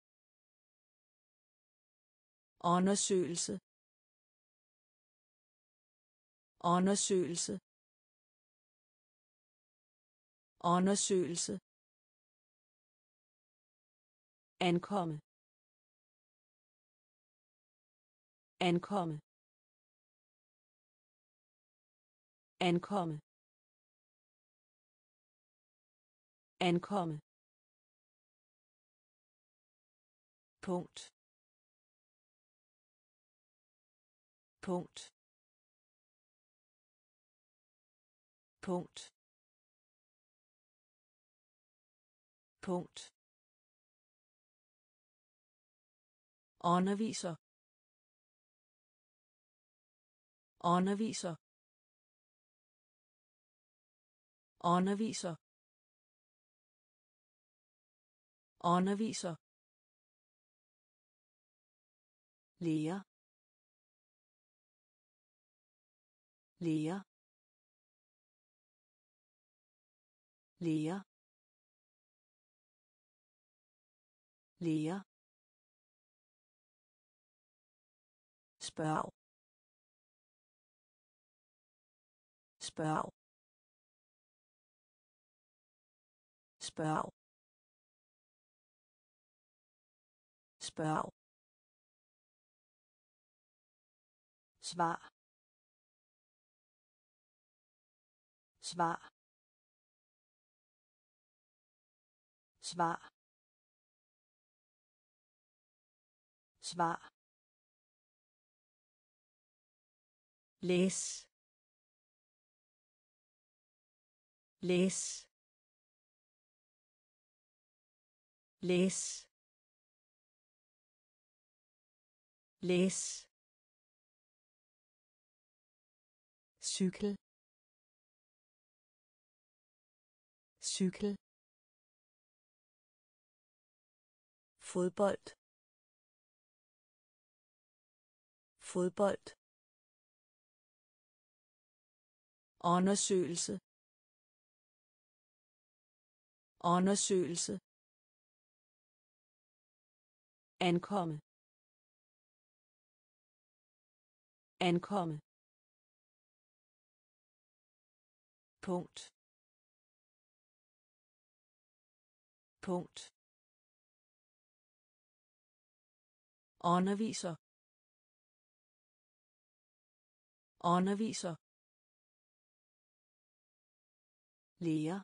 undersøgelse undersøgelse undersøgelse ankomme ankomme ankomme ankomme punkt punkt punkt punkt underviser underviser underviser underviser lærer lærer lærer lærer spørg spørg spørg spørg svar svar svar svar læs læs læs læs cykel cykel fodbold fodbold undersøgelse undersøgelse ankomme ankomme punkt punkt underviser underviser lærer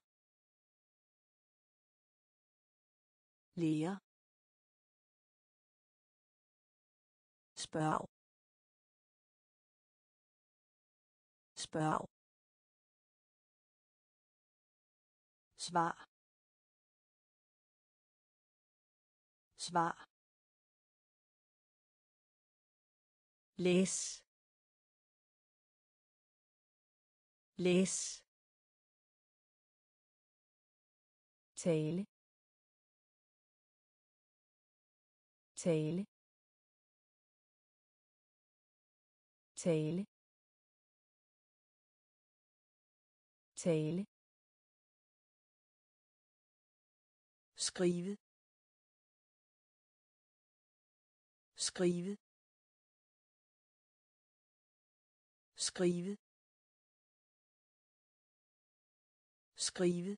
lærer spørg spørg svar svar læs læs tale tale tale tale skrive skrive skrive skrive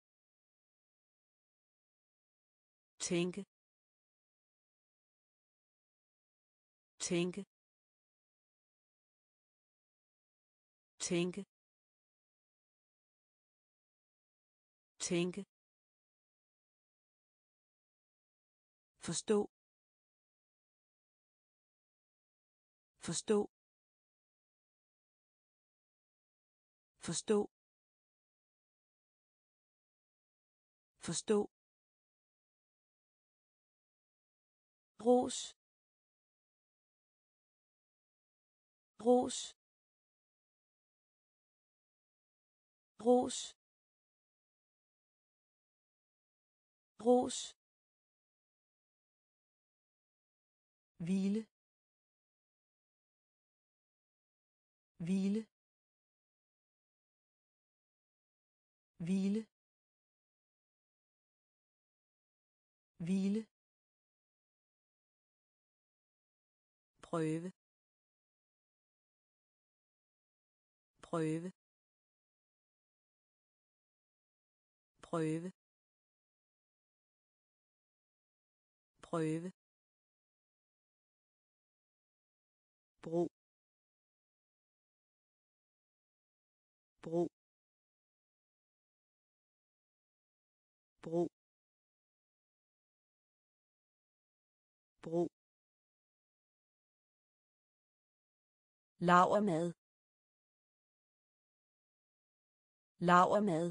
tænke tænke tænke tænke forstå forstå forstå forstå ros ros ros ros hvile hvile hvile hvile prøve prøve prøve prøve bro bro bro bro lavermad lavermad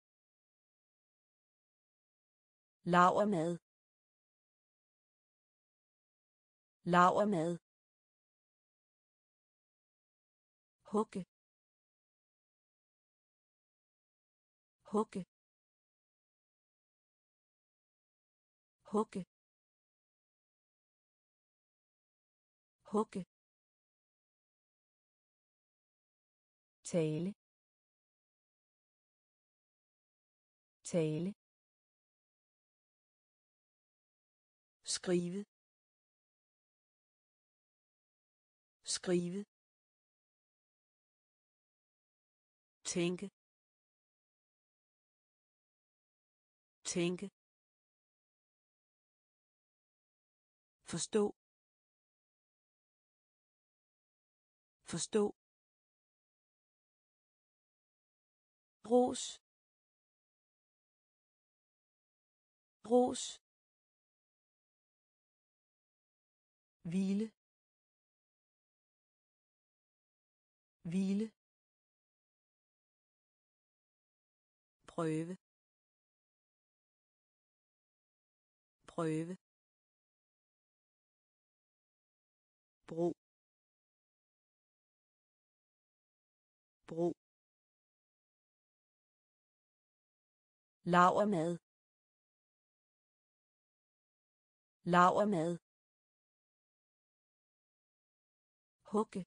lavermad lavermad hugge hugge hugge hugge tale tale skrive skrive tænke tænke forstå forstå ros ros hvile hvile prøve prøve bro bro lavermad lavermad hugge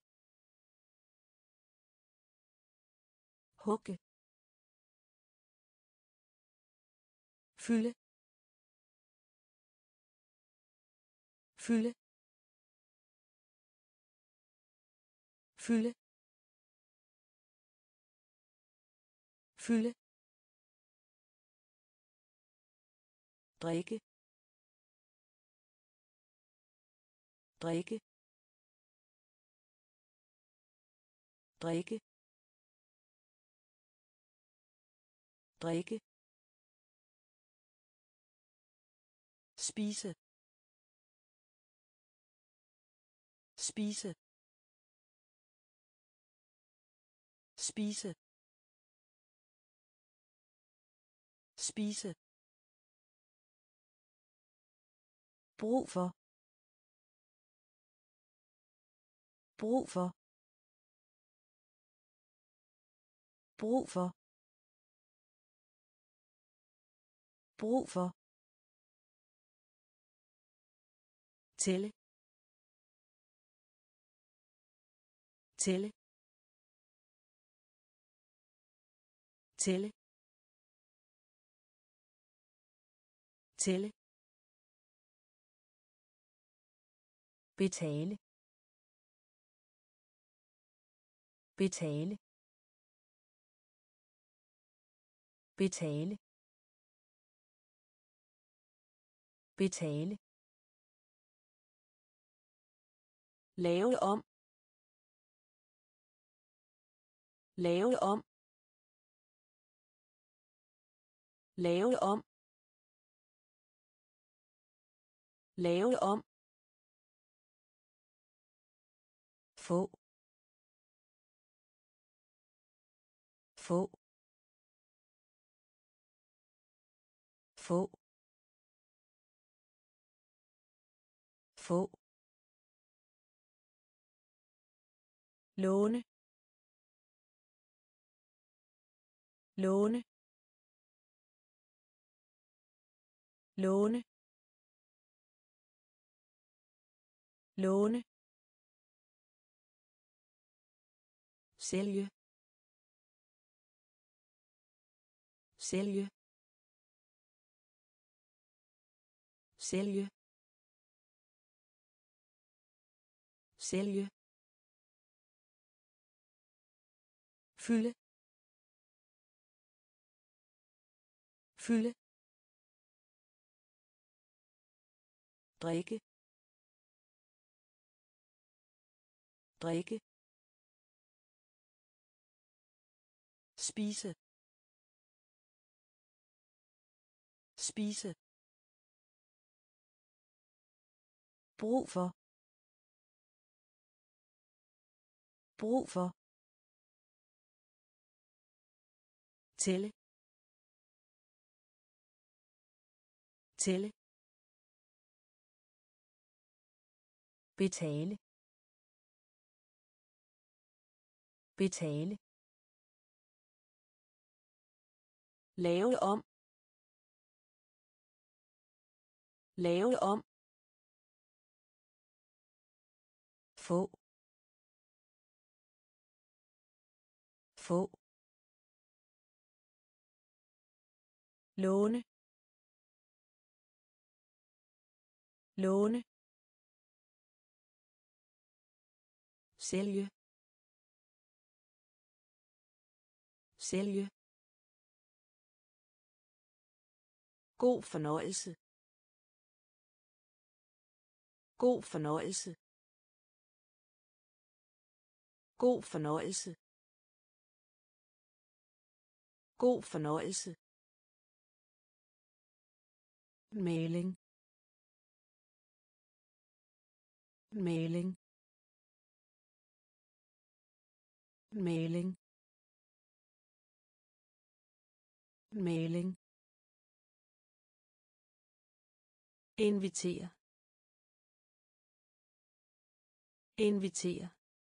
hugge fylde fylde fylde fylde drikke drikke drikke drikke spise spise spise spise brug for brug for brug for brug for tælle tælle tælle tælle betale betale betale betale lave om lave om lave om lave om få få få få, låne, låne, låne, låne, sælge, sælge, sælge, sælge, fylde, fylde, drikke, drikke, spise, spise, brug for, brug for, tælle, tælle, betale, betale, lave om, lave om, få, få, låne, låne, sælge, sælge, god fornøjelse, god fornøjelse, god fornøjelse, god fornøjelse, mailing, mailing, mailing, mailing, invitere, invitere,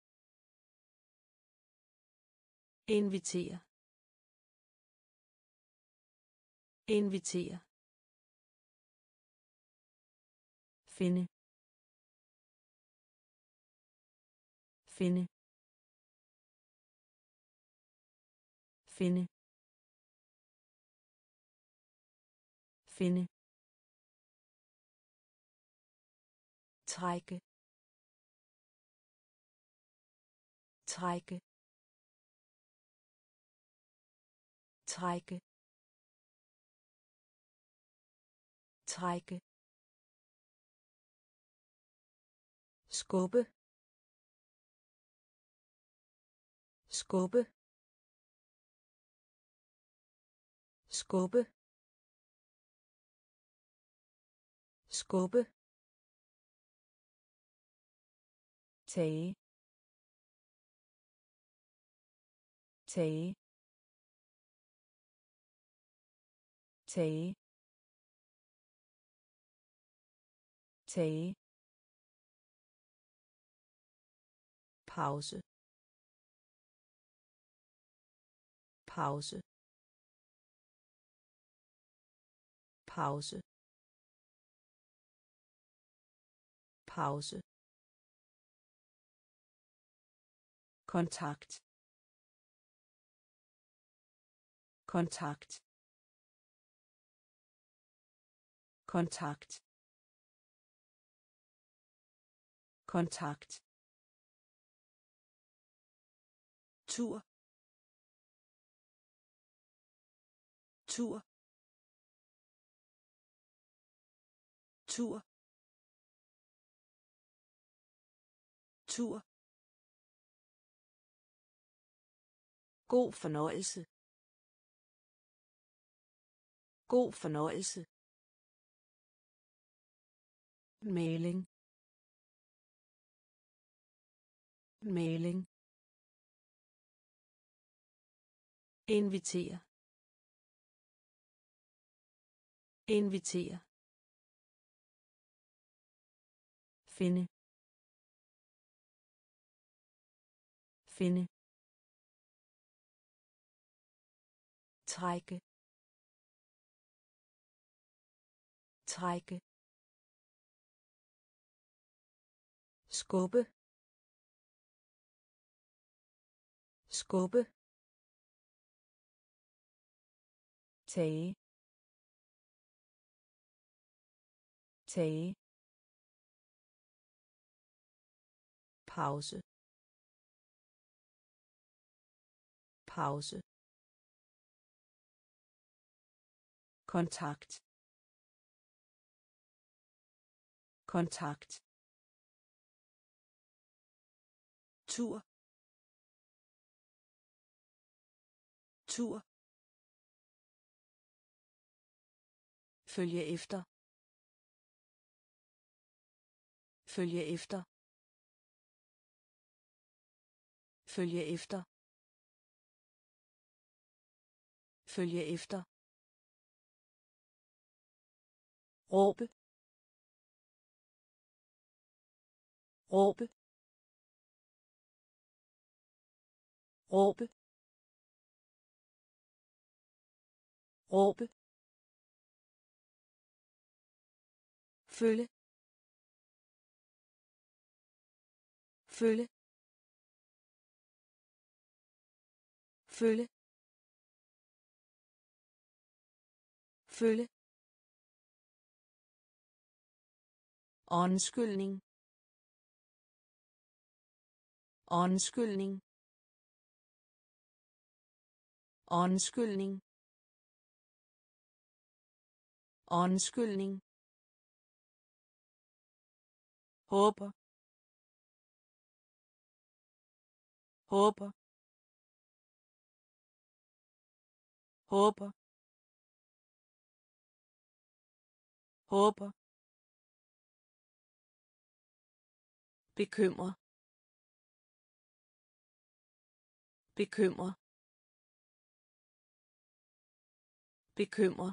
invitere, invitere, finde, finde, finde, finde, trække, trække, trække, trække, skubbe, skubbe, skubbe, skubbe, tage, tage, tage, tage, pause, pause, pause, pause, kontakt, kontakt, kontakt, kontakt, tur, tur, tur, tur, god fornøjelse, god fornøjelse, mailing, mailing, invitere, invitere, finde finde trække trække skubbe skubbe tage tage pause pause kontakt kontakt tur tur følge efter følge efter følge efter følge efter råbe råbe råbe råbe følge følge følge følge undskyldning undskyldning undskyldning undskyldning håber håber håber håber bekymre bekymre bekymre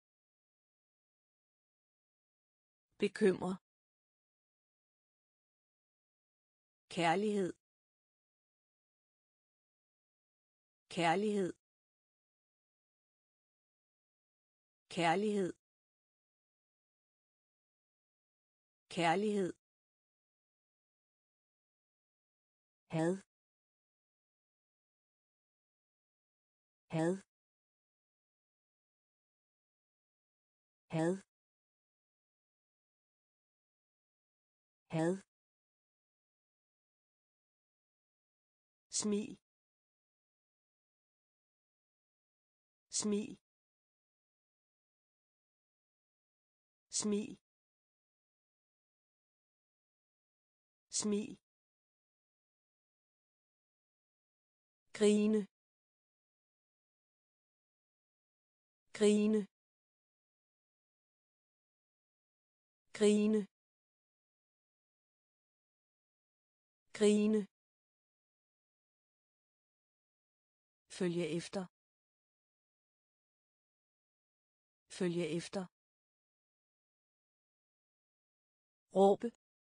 bekymre kærlighed kærlighed kærlighed kærlighed had had had had smil smil smil smil grine grine grine grine følge efter følge efter råbe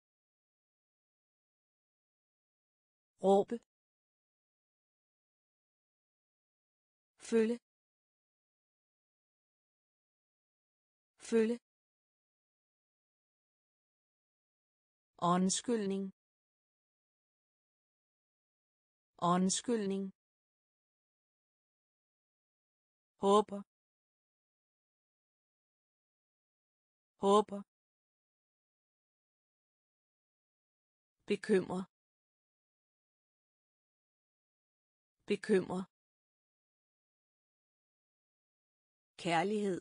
råbe følge følge undskyldning undskyldning håber håber bekymre bekymre kærlighed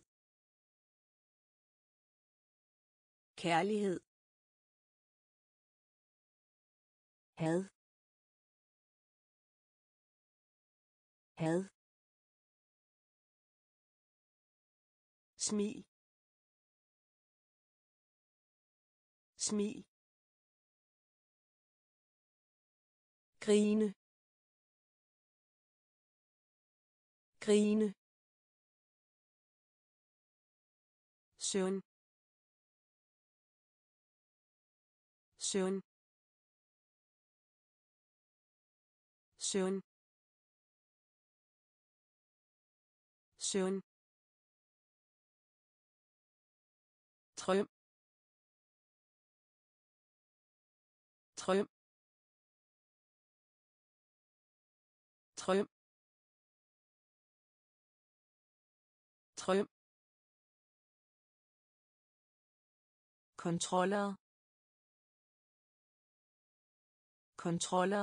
kærlighed had had smil smil grine grine søvn søvn søvn søvn drøm drøm drøm drøm kontroller kontroller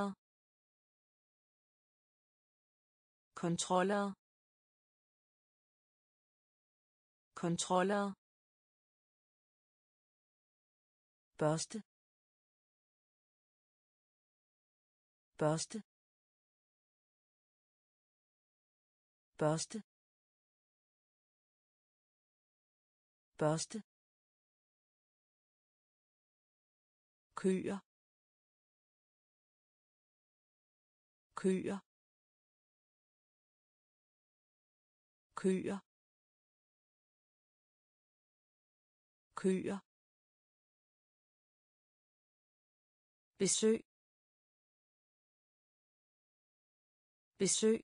kontroller kontroller børste børste børste børste køer køer køer køer besøg besøg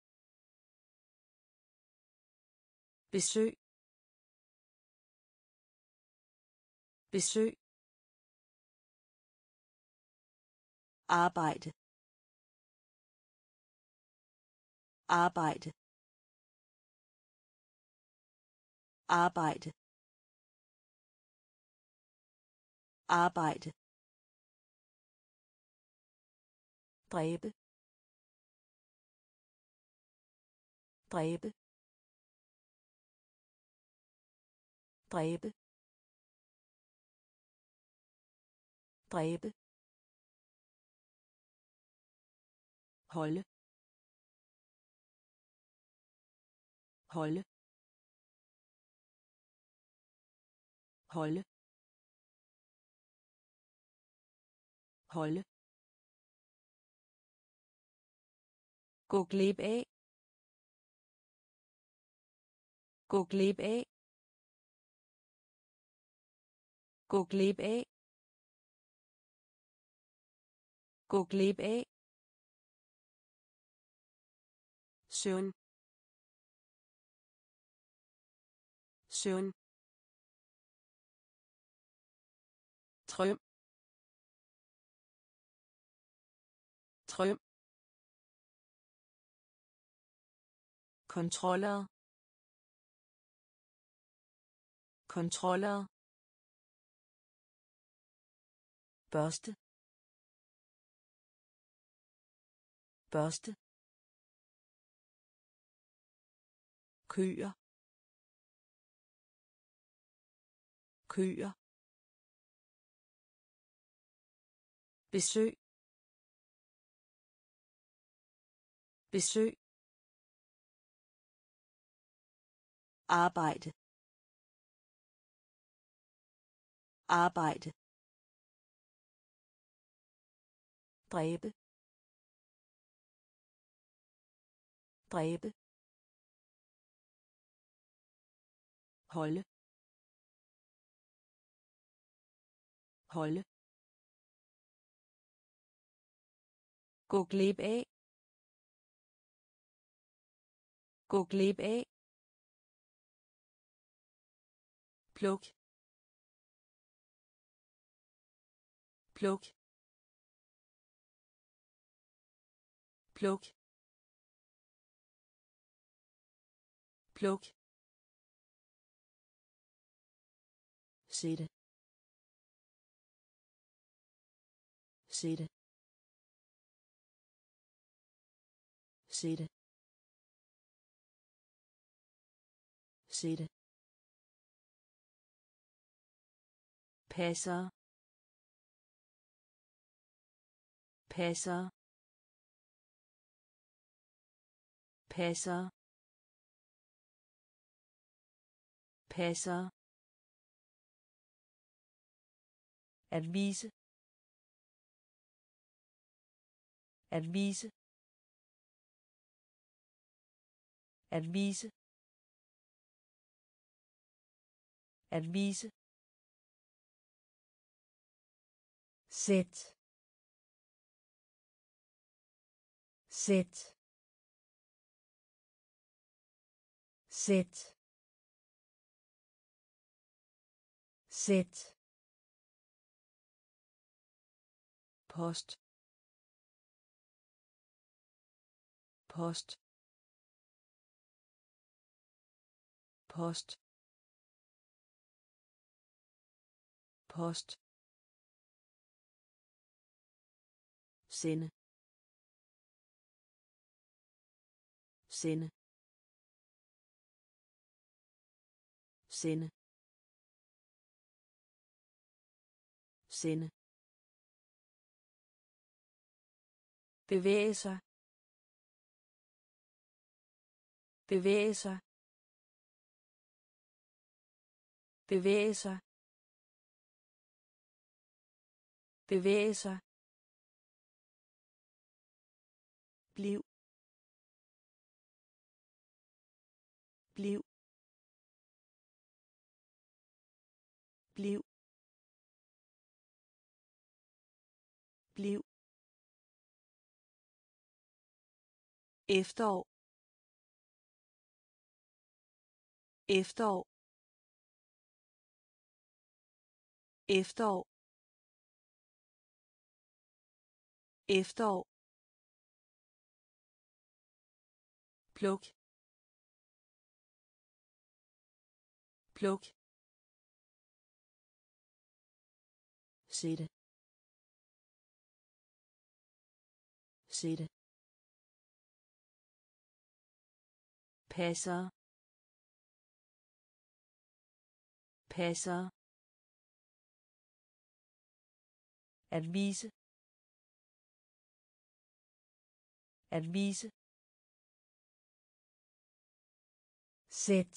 besøg besøg arbejde arbejde arbejde arbejde dræbe dræbe dræbe dræbe holde holde holde holde gå glip af gå glip af gå glip af gå glip af søvn søvn drøm drøm kontroller kontroller børste børste køer køer besøg besøg arbejde arbejde dræbe dræbe holde holde gå glip af gå glip af pluk pluk pluk pluk sætte sætte sætte sætte passer passer passer passer at vise at vise at vise at vise sæt sæt sæt sæt post post post post sende sende sende sende bevæge sig bevæge sig bevæge sig bevæge sig bliv bliv bliv bliv efterår efterår efterår efterår pluk pluk sætte sætte passer passer at vise at vise sæt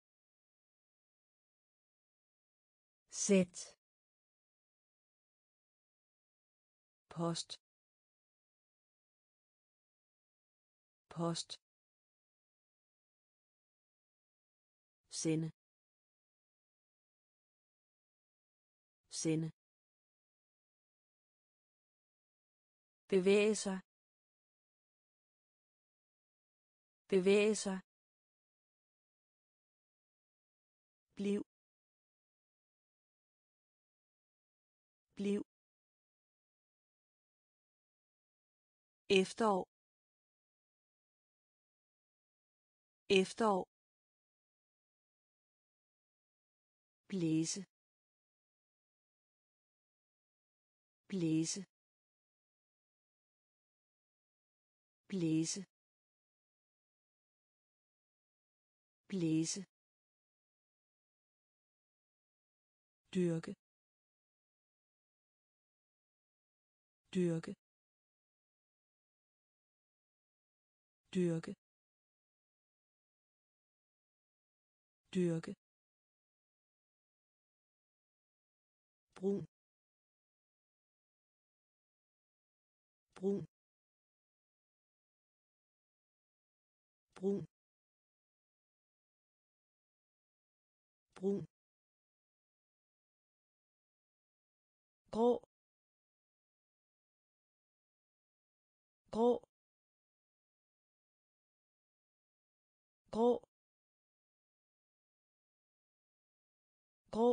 sæt post post sende sende bevæge sig bevæge sig bliv bliv efterår efterår blæse blæse blæse blæse dyrke dyrke dyrke dyrke brun brun brun brun grå grå grå grå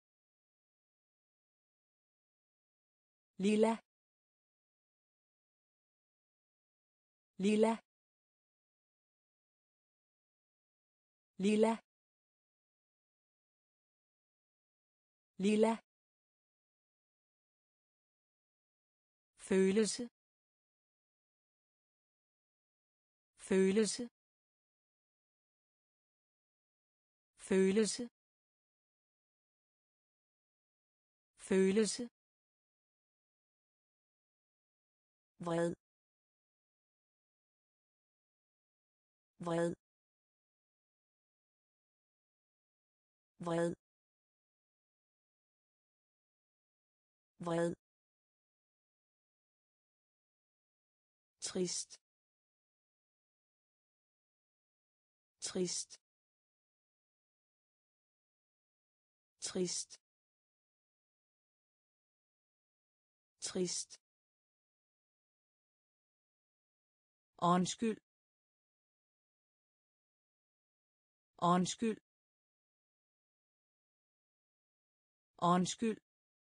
lilla lilla lilla lilla følelse følelse følelse følelse vred vred vred vred trist trist trist trist, undskyld, undskyld, undskyld,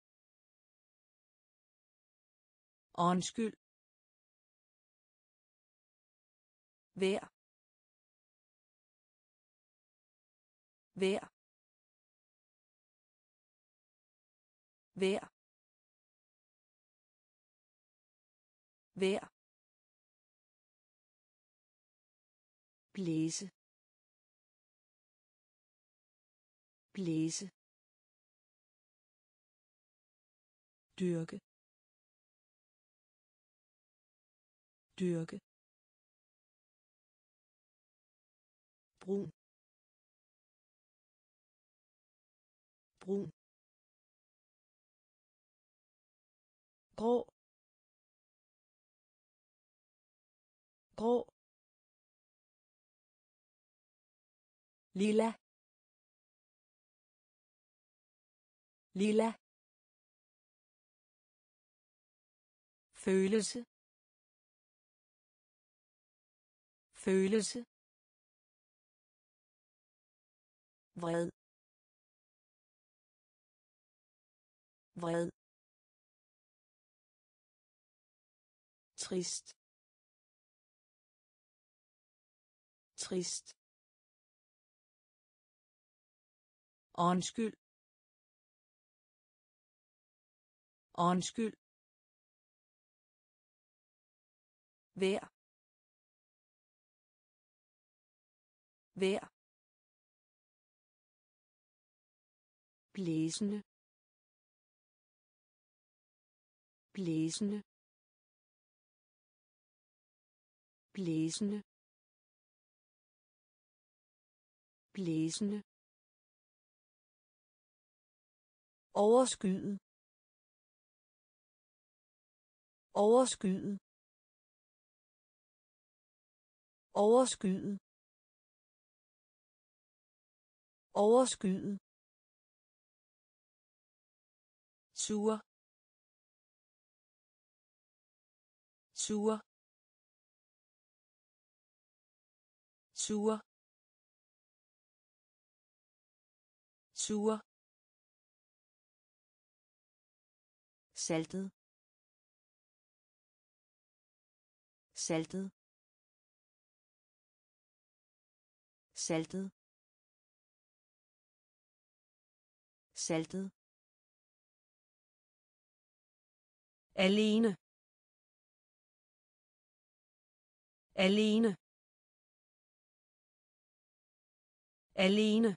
undskyld, vær, vær, vær, vær, blæse, blæse, dyrke, dyrke, brun, brun, grå, grå, lilla, lilla, følelse, følelse, vred, vred, trist, trist, undskyld, undskyld, vær, vær, blæsende, blæsende, blæsende, blæsende, overskyet, overskyet, overskyet, overskyet, sur, sur, sur, sur, saltet, saltet, saltet, saltet, alene, alene, alene,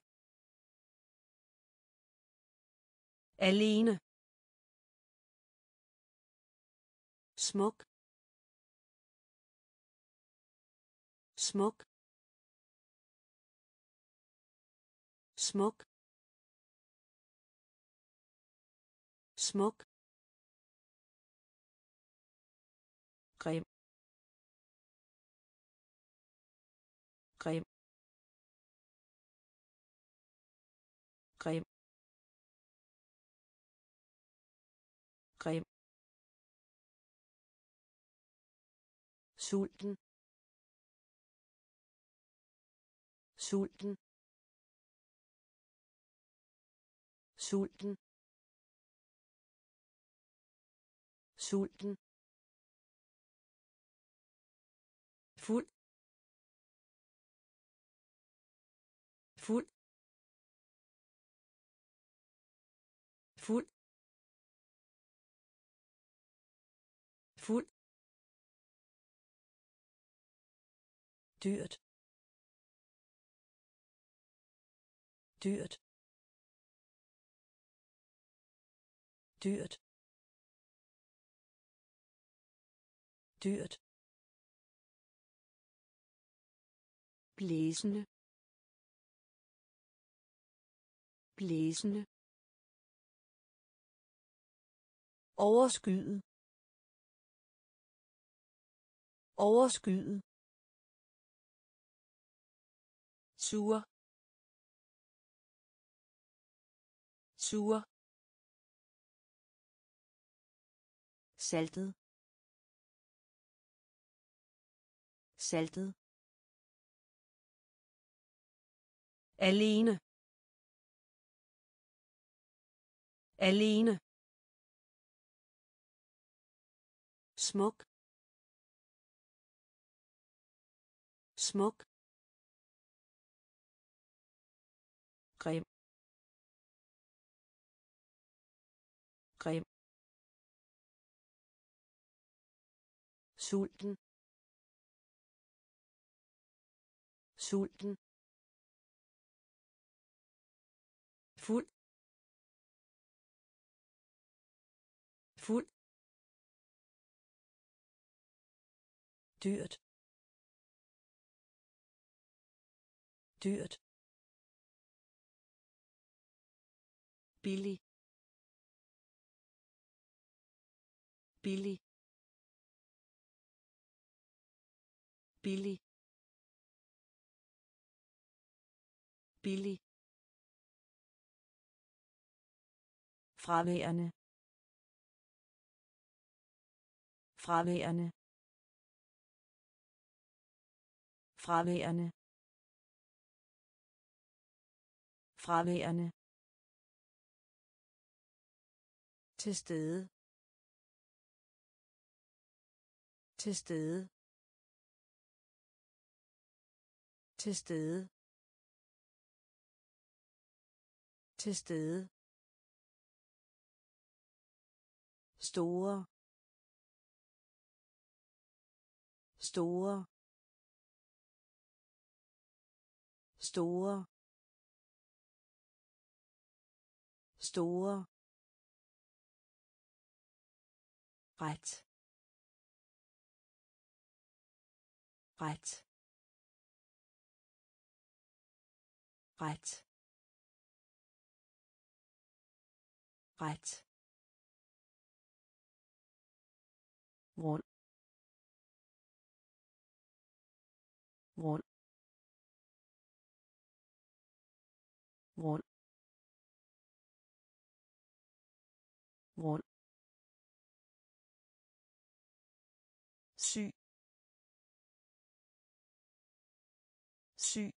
alene, smuk, smuk, smuk, smuk, grim, grim, grim, grim, sulten, sulten, sulten, sulten, fuld, fuld, fuld, fuld, dyrt, dyrt, dyrt, dyrt, blæsende, blæsende, overskyet, overskyet, sur, sur, saltet saltet alene alene smuk smuk grim grim sulten sulten fuld fuld dyrt dyrt billig billig billig billig fraværende fraværende fraværende fraværende til stede til stede til stede til stede store store store store ret ret ret ret rund rund rund rund syg syg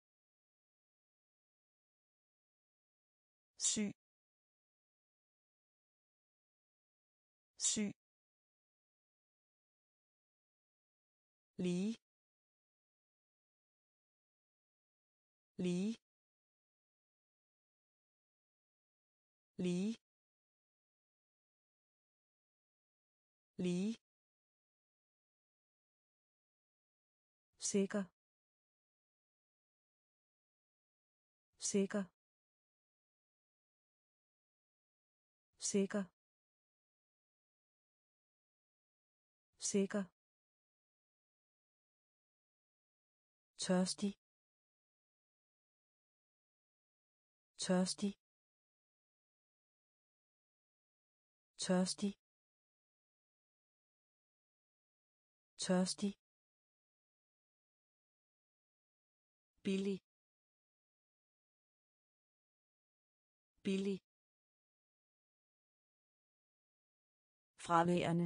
syg syg lige lige lige lige sikker sikker sikker sikker tørstig tørstig tørstig tørstig billig billig fraværende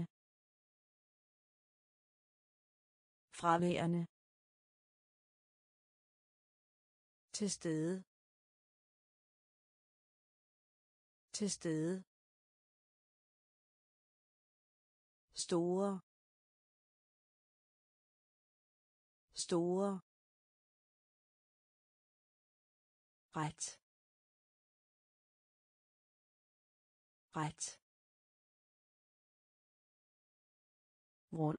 fraværende til stede til stede store store ret ret rund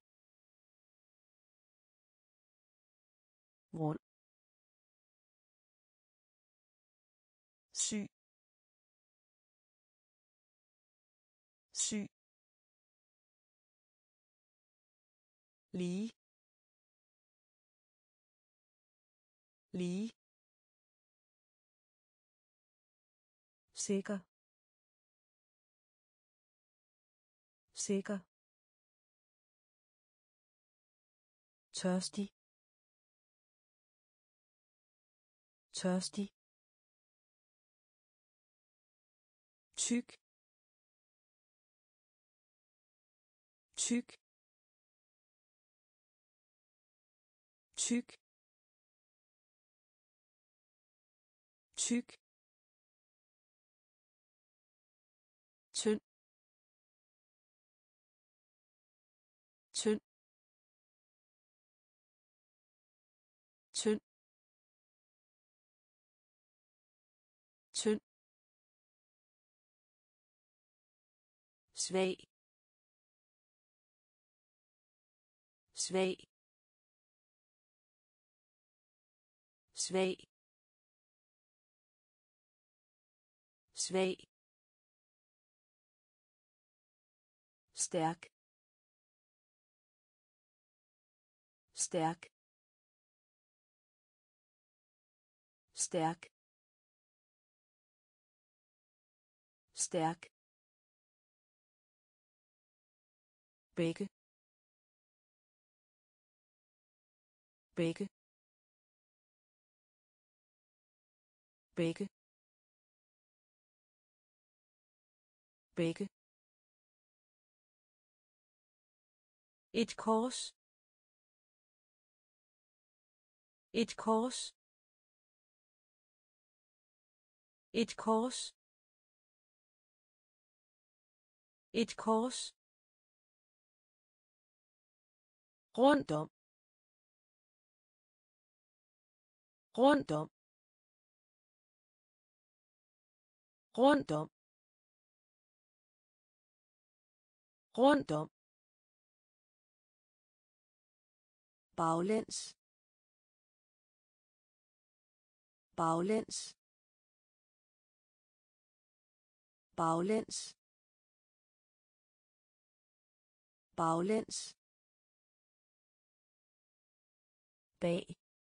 rund syg syg lige lige sikker sikker tørstig tørstig tyk tyk, tyk, tyk, tynd, tynd, tynd, tynd, svag, svag, svag, svag, stærk, stærk, stærk, stærk, begge, begge, begge, begge, et kors, et kors, et kors, et kors, rundt om, rundt om, rundt om, rundt om, baglæns, baglæns, baglæns, baglæns, bag,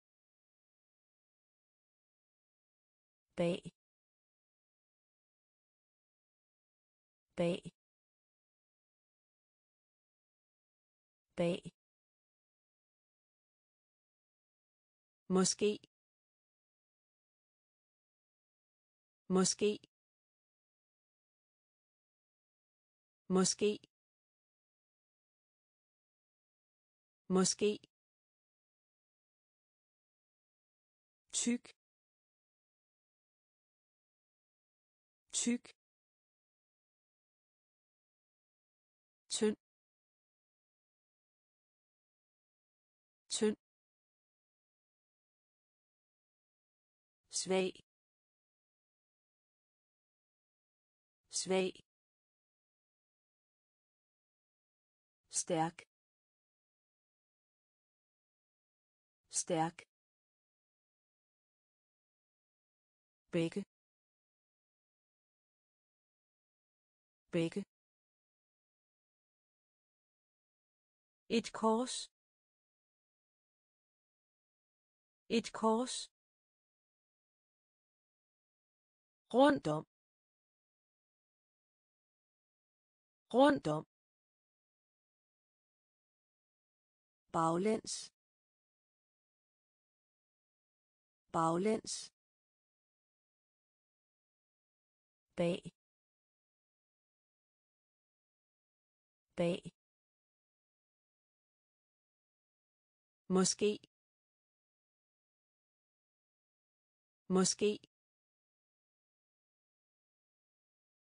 bag, bag, bag, måske, måske, måske, måske, tyk, tyk, tynd, tynd, svag, svag, stærk, stærk, begge, begge, et kors, et kors, rundt om, rundt om, baglæns, baglæns, bag, bag, måske, måske,